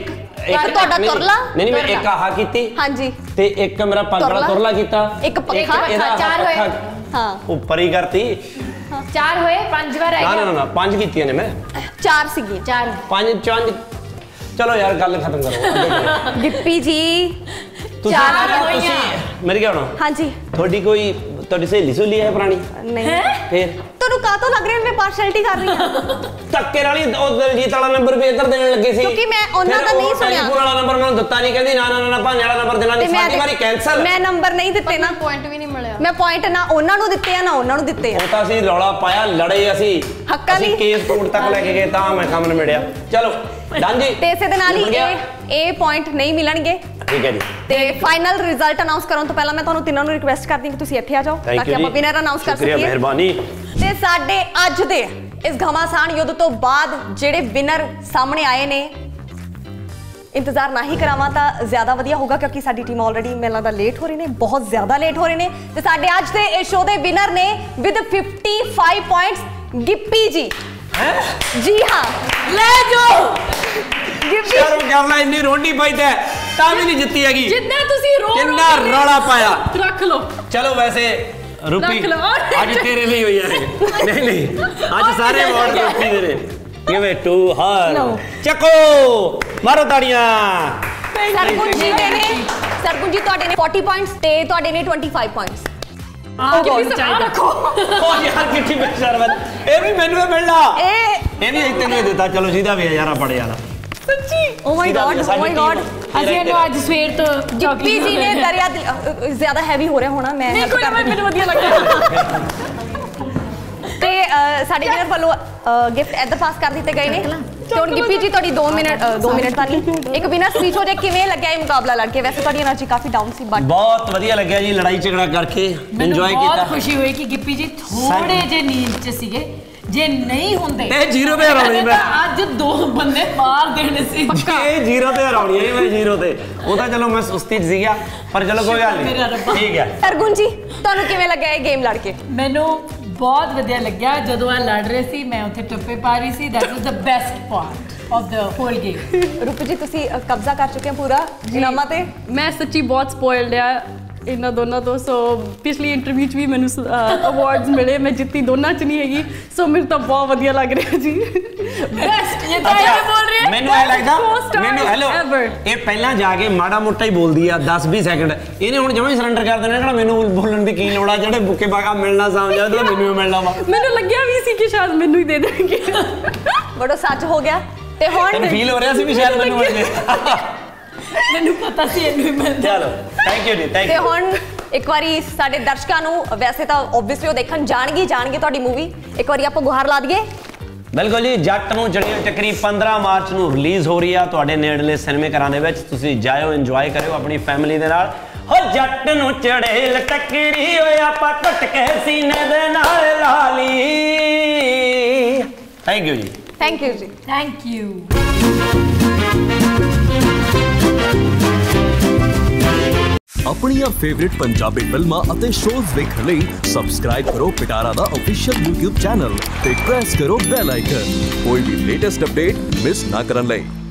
ਇੱਕ ਤੁਹਾਡਾ ਤੁਰਲਾ ਨਹੀਂ ਮੈਂ ਇੱਕ ਆਹ ਕੀਤੀ ਹਾਂਜੀ ਤੇ ਇੱਕ ਮੇਰਾ ਪੱਗ ਵਾਲਾ ਤੁਰਲਾ ਕੀਤਾ ਇੱਕ ਪੱਖਾ ਇਹਦਾ ਚਾਰ ਹੋਏ। ਹਾਂ ਉੱਪਰ ਹੀ ਕਰਤੀ 4 ਹੋਏ 5 ਵਾਰ ਆਈ ਨਾ 5 ਕੀਤੀਆਂ ਨੇ ਮੈਂ 4 ਸੀਗੀਆਂ 4 5 ਚਲੋ ਯਾਰ ਗੱਲ ਖਤਮ ਕਰੋ ਗਿੱਪੀ ਜੀ ਤੁਸੀਂ ਮੇਰੀ ਕੀ ਹੋਣਾ ਹਾਂਜੀ ਤੁਹਾਡੀ ਸਹੇਲੀ ਸੁਲੀ ਹੈ ਪੁਰਾਣੀ ਨਹੀਂ ਫੇਰ ਤੁਹਾਨੂੰ ਕਾਹਤੋਂ ਲੱਗ ਰਿਹਾ ਮੈਂ ਪਾਰਸ਼ੈਲਿਟੀ ਕਰ ਰਹੀ ਹਾਂ ਧੱਕੇ ਵਾਲੀ ਉਹ ਦਿਲਜੀਤ ਵਾਲਾ ਨੰਬਰ ਵੀ ਇੱਧਰ ਦੇਣ ਲੱਗੇ ਸੀ ਕਿਉਂਕਿ ਮੈਂ ਉਹਨਾਂ ਦਾ ਨਹੀਂ ਸੁਣਿਆ ਟੈਲੀਫੋਨ ਵਾਲਾ ਨੰਬਰ ਮੈਨੂੰ ਦਿੱਤਾ ਨਹੀਂ ਕਹਿੰਦੀ ਨਾ ਭਾਂਜੇ ਵਾਲਾ ਨੰਬਰ ਦੇਣਾ ਨਹੀਂ ਸਾਡੀ ਵਾਰੀ ਕੈਨਸਲ ਮੈਂ ਨੰਬਰ ਨਹੀਂ ਦਿੱਤੇ ਨਾ ਪੁਆਇੰਟ ਵੀ ਨਹੀਂ ਮਿਲਿਆ ਮੈਂ ਪੁਆਇੰਟ ਨਾ ਉਹਨਾਂ ਨੂੰ ਦਿੱਤੇ ਆ ਨਾ ਉਹਨਾਂ ਨੂੰ ਦਿੱਤੇ ਆ ਉਹ ਤਾਂ ਅਸੀਂ ਰੌਲਾ ਪਾਇਆ ਲੜੇ ਅਸੀਂ ਹੱਕਾਂ ਲਈ। ਕੇਸ ਕੋਰਟ ਤੱਕ ਲੈ ਕੇ ਗਏ ਤਾਂ ਮੈਂ ਕੰਮ ਨਿਬੜਿਆ ਚਲੋ ਡਨ ਜੀ ਤੇ ਇਸੇ ਦੇ ਨਾਲ ਹੀ ਇਹ ਪੁਆਇੰਟ ਨਹੀਂ ਮਿਲਣਗੇ ਠੀਕ ਹੈ ਜੀ ਤੇ ਫਾਈਨਲ ਰਿਜ਼ਲਟ ਅਨਾਉਂਸ ਕਰਨ ਤੋਂ ਪਹਿਲਾਂ ਮੈਂ ਤੁਹਾਨੂੰ ਤਿੰਨਾਂ ਨੂੰ ਰਿਕੁਐਸਟ ਕਰਦੀ ਹਾਂ ਕਿ ਤੁਸੀਂ ਇੱਥੇ ਆ ਜਾਓ ਤਾਂ ਕਿ ਆਪਾਂ ਵਿਨਰ ਅਨਾਉਂਸ ਕਰ ਸਕੀਏ ਸ਼ੁਕਰੀਆ ਮਿਹਰਬਾਨੀ ਤੇ ਸਾਡੇ ਅੱਜ ਦੇ ਇਸ ਘਮਾਸਾਨ ਯੁੱਧ ਤੋਂ ਬਾਅਦ ਜਿਹੜੇ ਵਿਨਰ ਸਾਹਮਣੇ ਆਏ ਨੇ ਇੰਤਜ਼ਾਰ ਨਾ ਹੀ ਕਰਾਵਾਂ ਤਾਂ ਜ਼ਿਆਦਾ ਵਧੀਆ ਹੋਗਾ ਕਿਉਂਕਿ ਸਾਡੀ ਟੀਮ ਆਲਰੇਡੀ ਮੈਨੂੰ ਲੱਗਦਾ ਲੇਟ ਹੋ ਰਹੀ ਨੇ ਬਹੁਤ ਜ਼ਿਆਦਾ ਲੇਟ ਹੋ ਰਹੇ ਨੇ ਤੇ ਸਾਡੇ ਅੱਜ ਦੇ ਇਸ ਸ਼ੋਅ ਦੇ ਵਿਨਰ ਨੇ ਵਿਦ 55 ਪੁਆਇੰਟਸ ਗਿੱਪੀ ਜੀ ਜੀ ਹਾਂ ਲੈ ਜਾਓ ਗਿੱਪੀ ਸ਼ਰਮ ਕਰ ਲੈ ਇੰਨੀ ਰੋਂਡੀ ਪਾਈ ਤੇ ਤਾਂ ਵੀ ਨਹੀਂ ਜਿੱਤੀ ਹੈਗੀ ਜਿੰਨਾ ਤੁਸੀਂ ਰੋ ਕਿੰਨਾ ਰੌਲਾ ਪਾਇਆ ਰੱਖ ਲਓ ਚਲੋ ਵੈਸੇ ਰੂਪੀ ਰੱਖ ਲਓ। ਅੱਜ ਤੇਰੇ ਲਈ ਹੋਈ ਹੈ ਨਹੀਂ ਅੱਜ ਸਾਰੇ ਅਵਾਰਡ ਰੂਪੀ ਦੇ ਨੇ ਗਿਵ ਇਟ ਟੂ ਹਰ ਚੱਕੋ ਮਾਰੋ ਤਾੜੀਆਂ ਸਰਗੁਣ ਜੀ ਦੇ ਨੇ ਸਰਗੁਣ ਜੀ ਤੁਹਾਡੇ ਨੇ 40 ਪੁਆਇੰਟਸ ਤੇ ਤੁਹਾਡੇ ਨੇ 25 ਪੁਆਇੰਟਸ ਰੱਖੋ ਉਹ ਯਾਰ ਕਿੱਥੇ ਬੇਸ਼ਰਮ ਇਹ ਵੀ ਮੈਨੂੰ ਹੀ ਮਿਲਣਾ ਇਹ ਵੀ ਇੱਥੇ ਨਹੀਂ ਦਿੱਤਾ ਚਲੋ ਸਿੱਧਾ ਵੀ ਯਾਰਾ ਪੜੇ ਵਾਲਾ ਸੱਚੀ ਓ ਮਾਈ ਗॉड ਓ ਮਾਈ ਗॉड ਅਸੀਂ ਇਹਨੂੰ ਅੱਜ ਸਵੇਰ ਤੋਂ ਗਿੱਪੀ ਜੀ ਨੇ ਦਰਿਆ ਜ਼ਿਆਦਾ ਹੈਵੀ ਹੋ ਰਿਹਾ ਹੋਣਾ ਮੈਂ ਨਹੀਂ ਕੋਈ ਮੈਨੂੰ ਵਧੀਆ ਲੱਗਾ ਤੇ ਸਾਡੇ ਵਿਨਰ ਵੱਲੋਂ ਗਿਫਟ ਇੱਧਰ ਪਾਸ ਕਰ ਦਿੱਤੇ ਗਏ ਨੇ ਤੇ ਹੁਣ ਗਿੱਪੀ ਜੀ ਤੁਹਾਡੀ 2 ਮਿੰਟ ਤਾਂ ਨਹੀਂ ਇੱਕ ਬਿਨਾਂ ਸਪੀਚ ਹੋ ਜਾਏ ਕਿਵੇਂ ਲੱਗਿਆ ਇਹ ਮੁਕਾਬਲਾ ਲੜ ਕੇ ਵੈਸੇ ਤੁਹਾਡੀ એનર્ਜੀ ਕਾਫੀ ਡਾਊਨ ਸੀ ਬਟ ਬਹੁਤ ਵਧੀਆ ਲੱਗਿਆ ਜੀ ਲੜਾਈ ਝਗੜਾ ਕਰਕੇ ਇੰਜੋਏ ਕੀਤਾ ਬਹੁਤ ਖੁਸ਼ੀ ਹੋਈ ਕਿ ਗਿੱਪੀ ਜੀ ਥੋੜੇ ਜੇ ਨੀਂਦ 'ਚ ਸੀਗੇ ਜੇ ਨਹੀਂ ਹੁੰਦੇ ਇਹ ਜ਼ੀਰੋ ਤੇ ਹਰਾਉਣੀ ਮੈਂ ਅੱਜ 2 ਬੰਦੇ ਮਾਰ ਦੇਣੇ ਸੀ ਇਹ ਜ਼ੀਰੋ ਤੇ ਹਰਾਉਣੀ ਹੈ ਮੈਂ ਜ਼ੀਰੋ ਤੇ ਉਹ ਤਾਂ ਚਲੋ ਮੈਂ ਸੁਸਤੀ 'ਚ ਸੀਗਾ ਪਰ ਚਲੋ ਕੋਈ ਗੱਲ ਨਹੀਂ ਠੀਕ ਹੈ ਸਰਗੁਣ ਜੀ ਤੁਹਾਨੂੰ ਕਿਵੇਂ ਲੱਗਿਆ ਇਹ ਗੇਮ ਲੜ ਕੇ ਮੈਨੂੰ ਬਹੁਤ ਵਧੀਆ ਲੱਗਿਆ ਜਦੋਂ ਆ ਲੜ ਰਹੇ ਸੀ ਮੈਂ ਉੱਥੇ ਟੱਪੇ ਪਾ ਰਹੀ ਸੀ that was the best part of the whole game Roop ji ਤੁਸੀਂ ਕਬਜ਼ਾ ਕਰ ਚੁੱਕੇ ਹੋ ਪੂਰਾ ਇਨਾਮਾਂ ਤੇ ਮੈਂ ਸੱਚੀ ਬਹੁਤ ਸਪੋਇਲਡ ਆ ਇਹਨਾਂ ਦੋਨਾਂ ਤੋਂ ਸੋ ਪਿਛਲੀ ਇੰਟਰਵਿਊ 'ਚ ਵੀ ਮੈਨੂੰ ਅਵਾਰਡਸ ਮਿਲੇ ਮੈਂ ਜਿੱਤੀ ਦੋਨਾਂ 'ਚ ਨਹੀਂ ਹੈਗੀ ਸੋ ਮੈਨੂੰ ਤਾਂ ਬਹੁਤ ਵਧੀਆ ਲੱਗ ਰਿਹਾ ਜੀ ਬੈਸਟ ਇਹ ਤਾਂ ਇਹ ਬੋਲ ਰਹੀ ਹੈ ਮੈਨੂੰ ਇਹ ਲੱਗਦਾ ਮੈਨੂੰ ਹੈਲੋ ਇਹ ਪਹਿਲਾਂ ਜਾ ਕੇ ਮਾੜਾ ਮੋਟਾ ਹੀ ਬੋਲਦੀ ਆ 10-20 ਸੈਕਿੰਡ ਇਹਨੇ ਹੁਣ ਜਮਾਂ ਹੀ ਸਰੈਂਡਰ ਕਰ ਦੇਣਾ ਕਿਹੜਾ ਮੈਨੂੰ ਬੋਲਣ ਦੀ ਕੀ ਲੋੜ ਆ ਜਿਹੜੇ ਬੁੱਕੇ ਬਾਗਾ ਮਿਲਣਾ ਸਮਝ ਆ ਤਾਂ ਮੈਨੂੰ ਹੀ ਮਿਲਣਾ ਵਾ ਮੈਨੂੰ ਲੱਗਿਆ ਵੀ ਸੀ ਕਿ ਸ਼ਾਇਦ ਮੈਨੂੰ ਹੀ ਦੇ ਦੇਣਗੇ ਬੜਾ ਸੱਚ ਹੋ ਗਿਆ ਤੇ ਹੁਣ ਫੀਲ ਹੋ ਰਿਹਾ ਸੀ ਵੀ ਸ਼ਾਇਦ ਮੈਨੂੰ ਮਿਲ ਜੇ ਮੈਨੂੰ ਪਤਾ ਸੀ ਇਹਨੂੰ ਹੀ ਮਿਲਦਾ ਚਲੋ ਥੈਂਕ ਯੂ ਜੀ ਥੈਂਕ ਤੇ ਯੂ ਹੁਣ ਇੱਕ ਵਾਰੀ ਸਾਡੇ ਦਰਸ਼ਕਾਂ ਨੂੰ ਵੈਸੇ ਤਾਂ ਆਬਵੀਅਸਲੀ ਉਹ ਦੇਖਣ ਜਾਣਗੇ ਤੁਹਾਡੀ ਮੂਵੀ ਇੱਕ ਵਾਰੀ ਆਪਾਂ ਗੁਹਾਰ ਲਾ ਦਈਏ ਬਿਲਕੁਲ ਜੀ ਜੱਟ ਨੂੰ ਚੜੀਓ ਚੱਕਰੀ 15 ਮਾਰਚ ਨੂੰ ਰਿਲੀਜ਼ ਹੋ ਰਹੀ ਆ ਤੁਹਾਡੇ ਨੇੜਲੇ ਸਿਨੇਮੇ ਘਰਾਂ ਦੇ ਵਿੱਚ ਤੁਸੀਂ ਜਾਇਓ ਇੰਜੋਏ ਕਰਿਓ ਆਪਣੀ ਫੈਮਿਲੀ ਦੇ ਨਾਲ ਹੋ ਜੱਟ ਨੂੰ ਚੜੇ ਲਟਕਰੀ ਓਏ ਆਪਾਂ ਘੁੱਟ ਕੇ ਸੀਨੇ ਦੇ ਨਾਲ ਲਾ ਲਈ ਥੈਂਕ ਯੂ ਜੀ ਥੈਂਕ ਯੂ ਜੀ ਥੈਂਕ ਯੂ ਆਪਣੀਆਂ ਫੇਵਰਿਟ ਪੰਜਾਬੀ ਫਿਲਮਾਂ ਅਤੇ ਸ਼ੋਜ਼ ਵੇਖਣ ਲਈ ਸਬਸਕ੍ਰਾਈਬ ਕਰੋ ਪਿਟਾਰਾ ਦਾ ਅਫੀਸ਼ੀਅਲ YouTube ਚੈਨਲ ਤੇ ਪ੍ਰੈਸ ਕਰੋ ਬੈਲ ਆਈਕਨ ਕੋਈ ਵੀ ਲੇਟੈਸਟ ਅਪਡੇਟ ਮਿਸ ਨਾ ਕਰਨ ਲਈ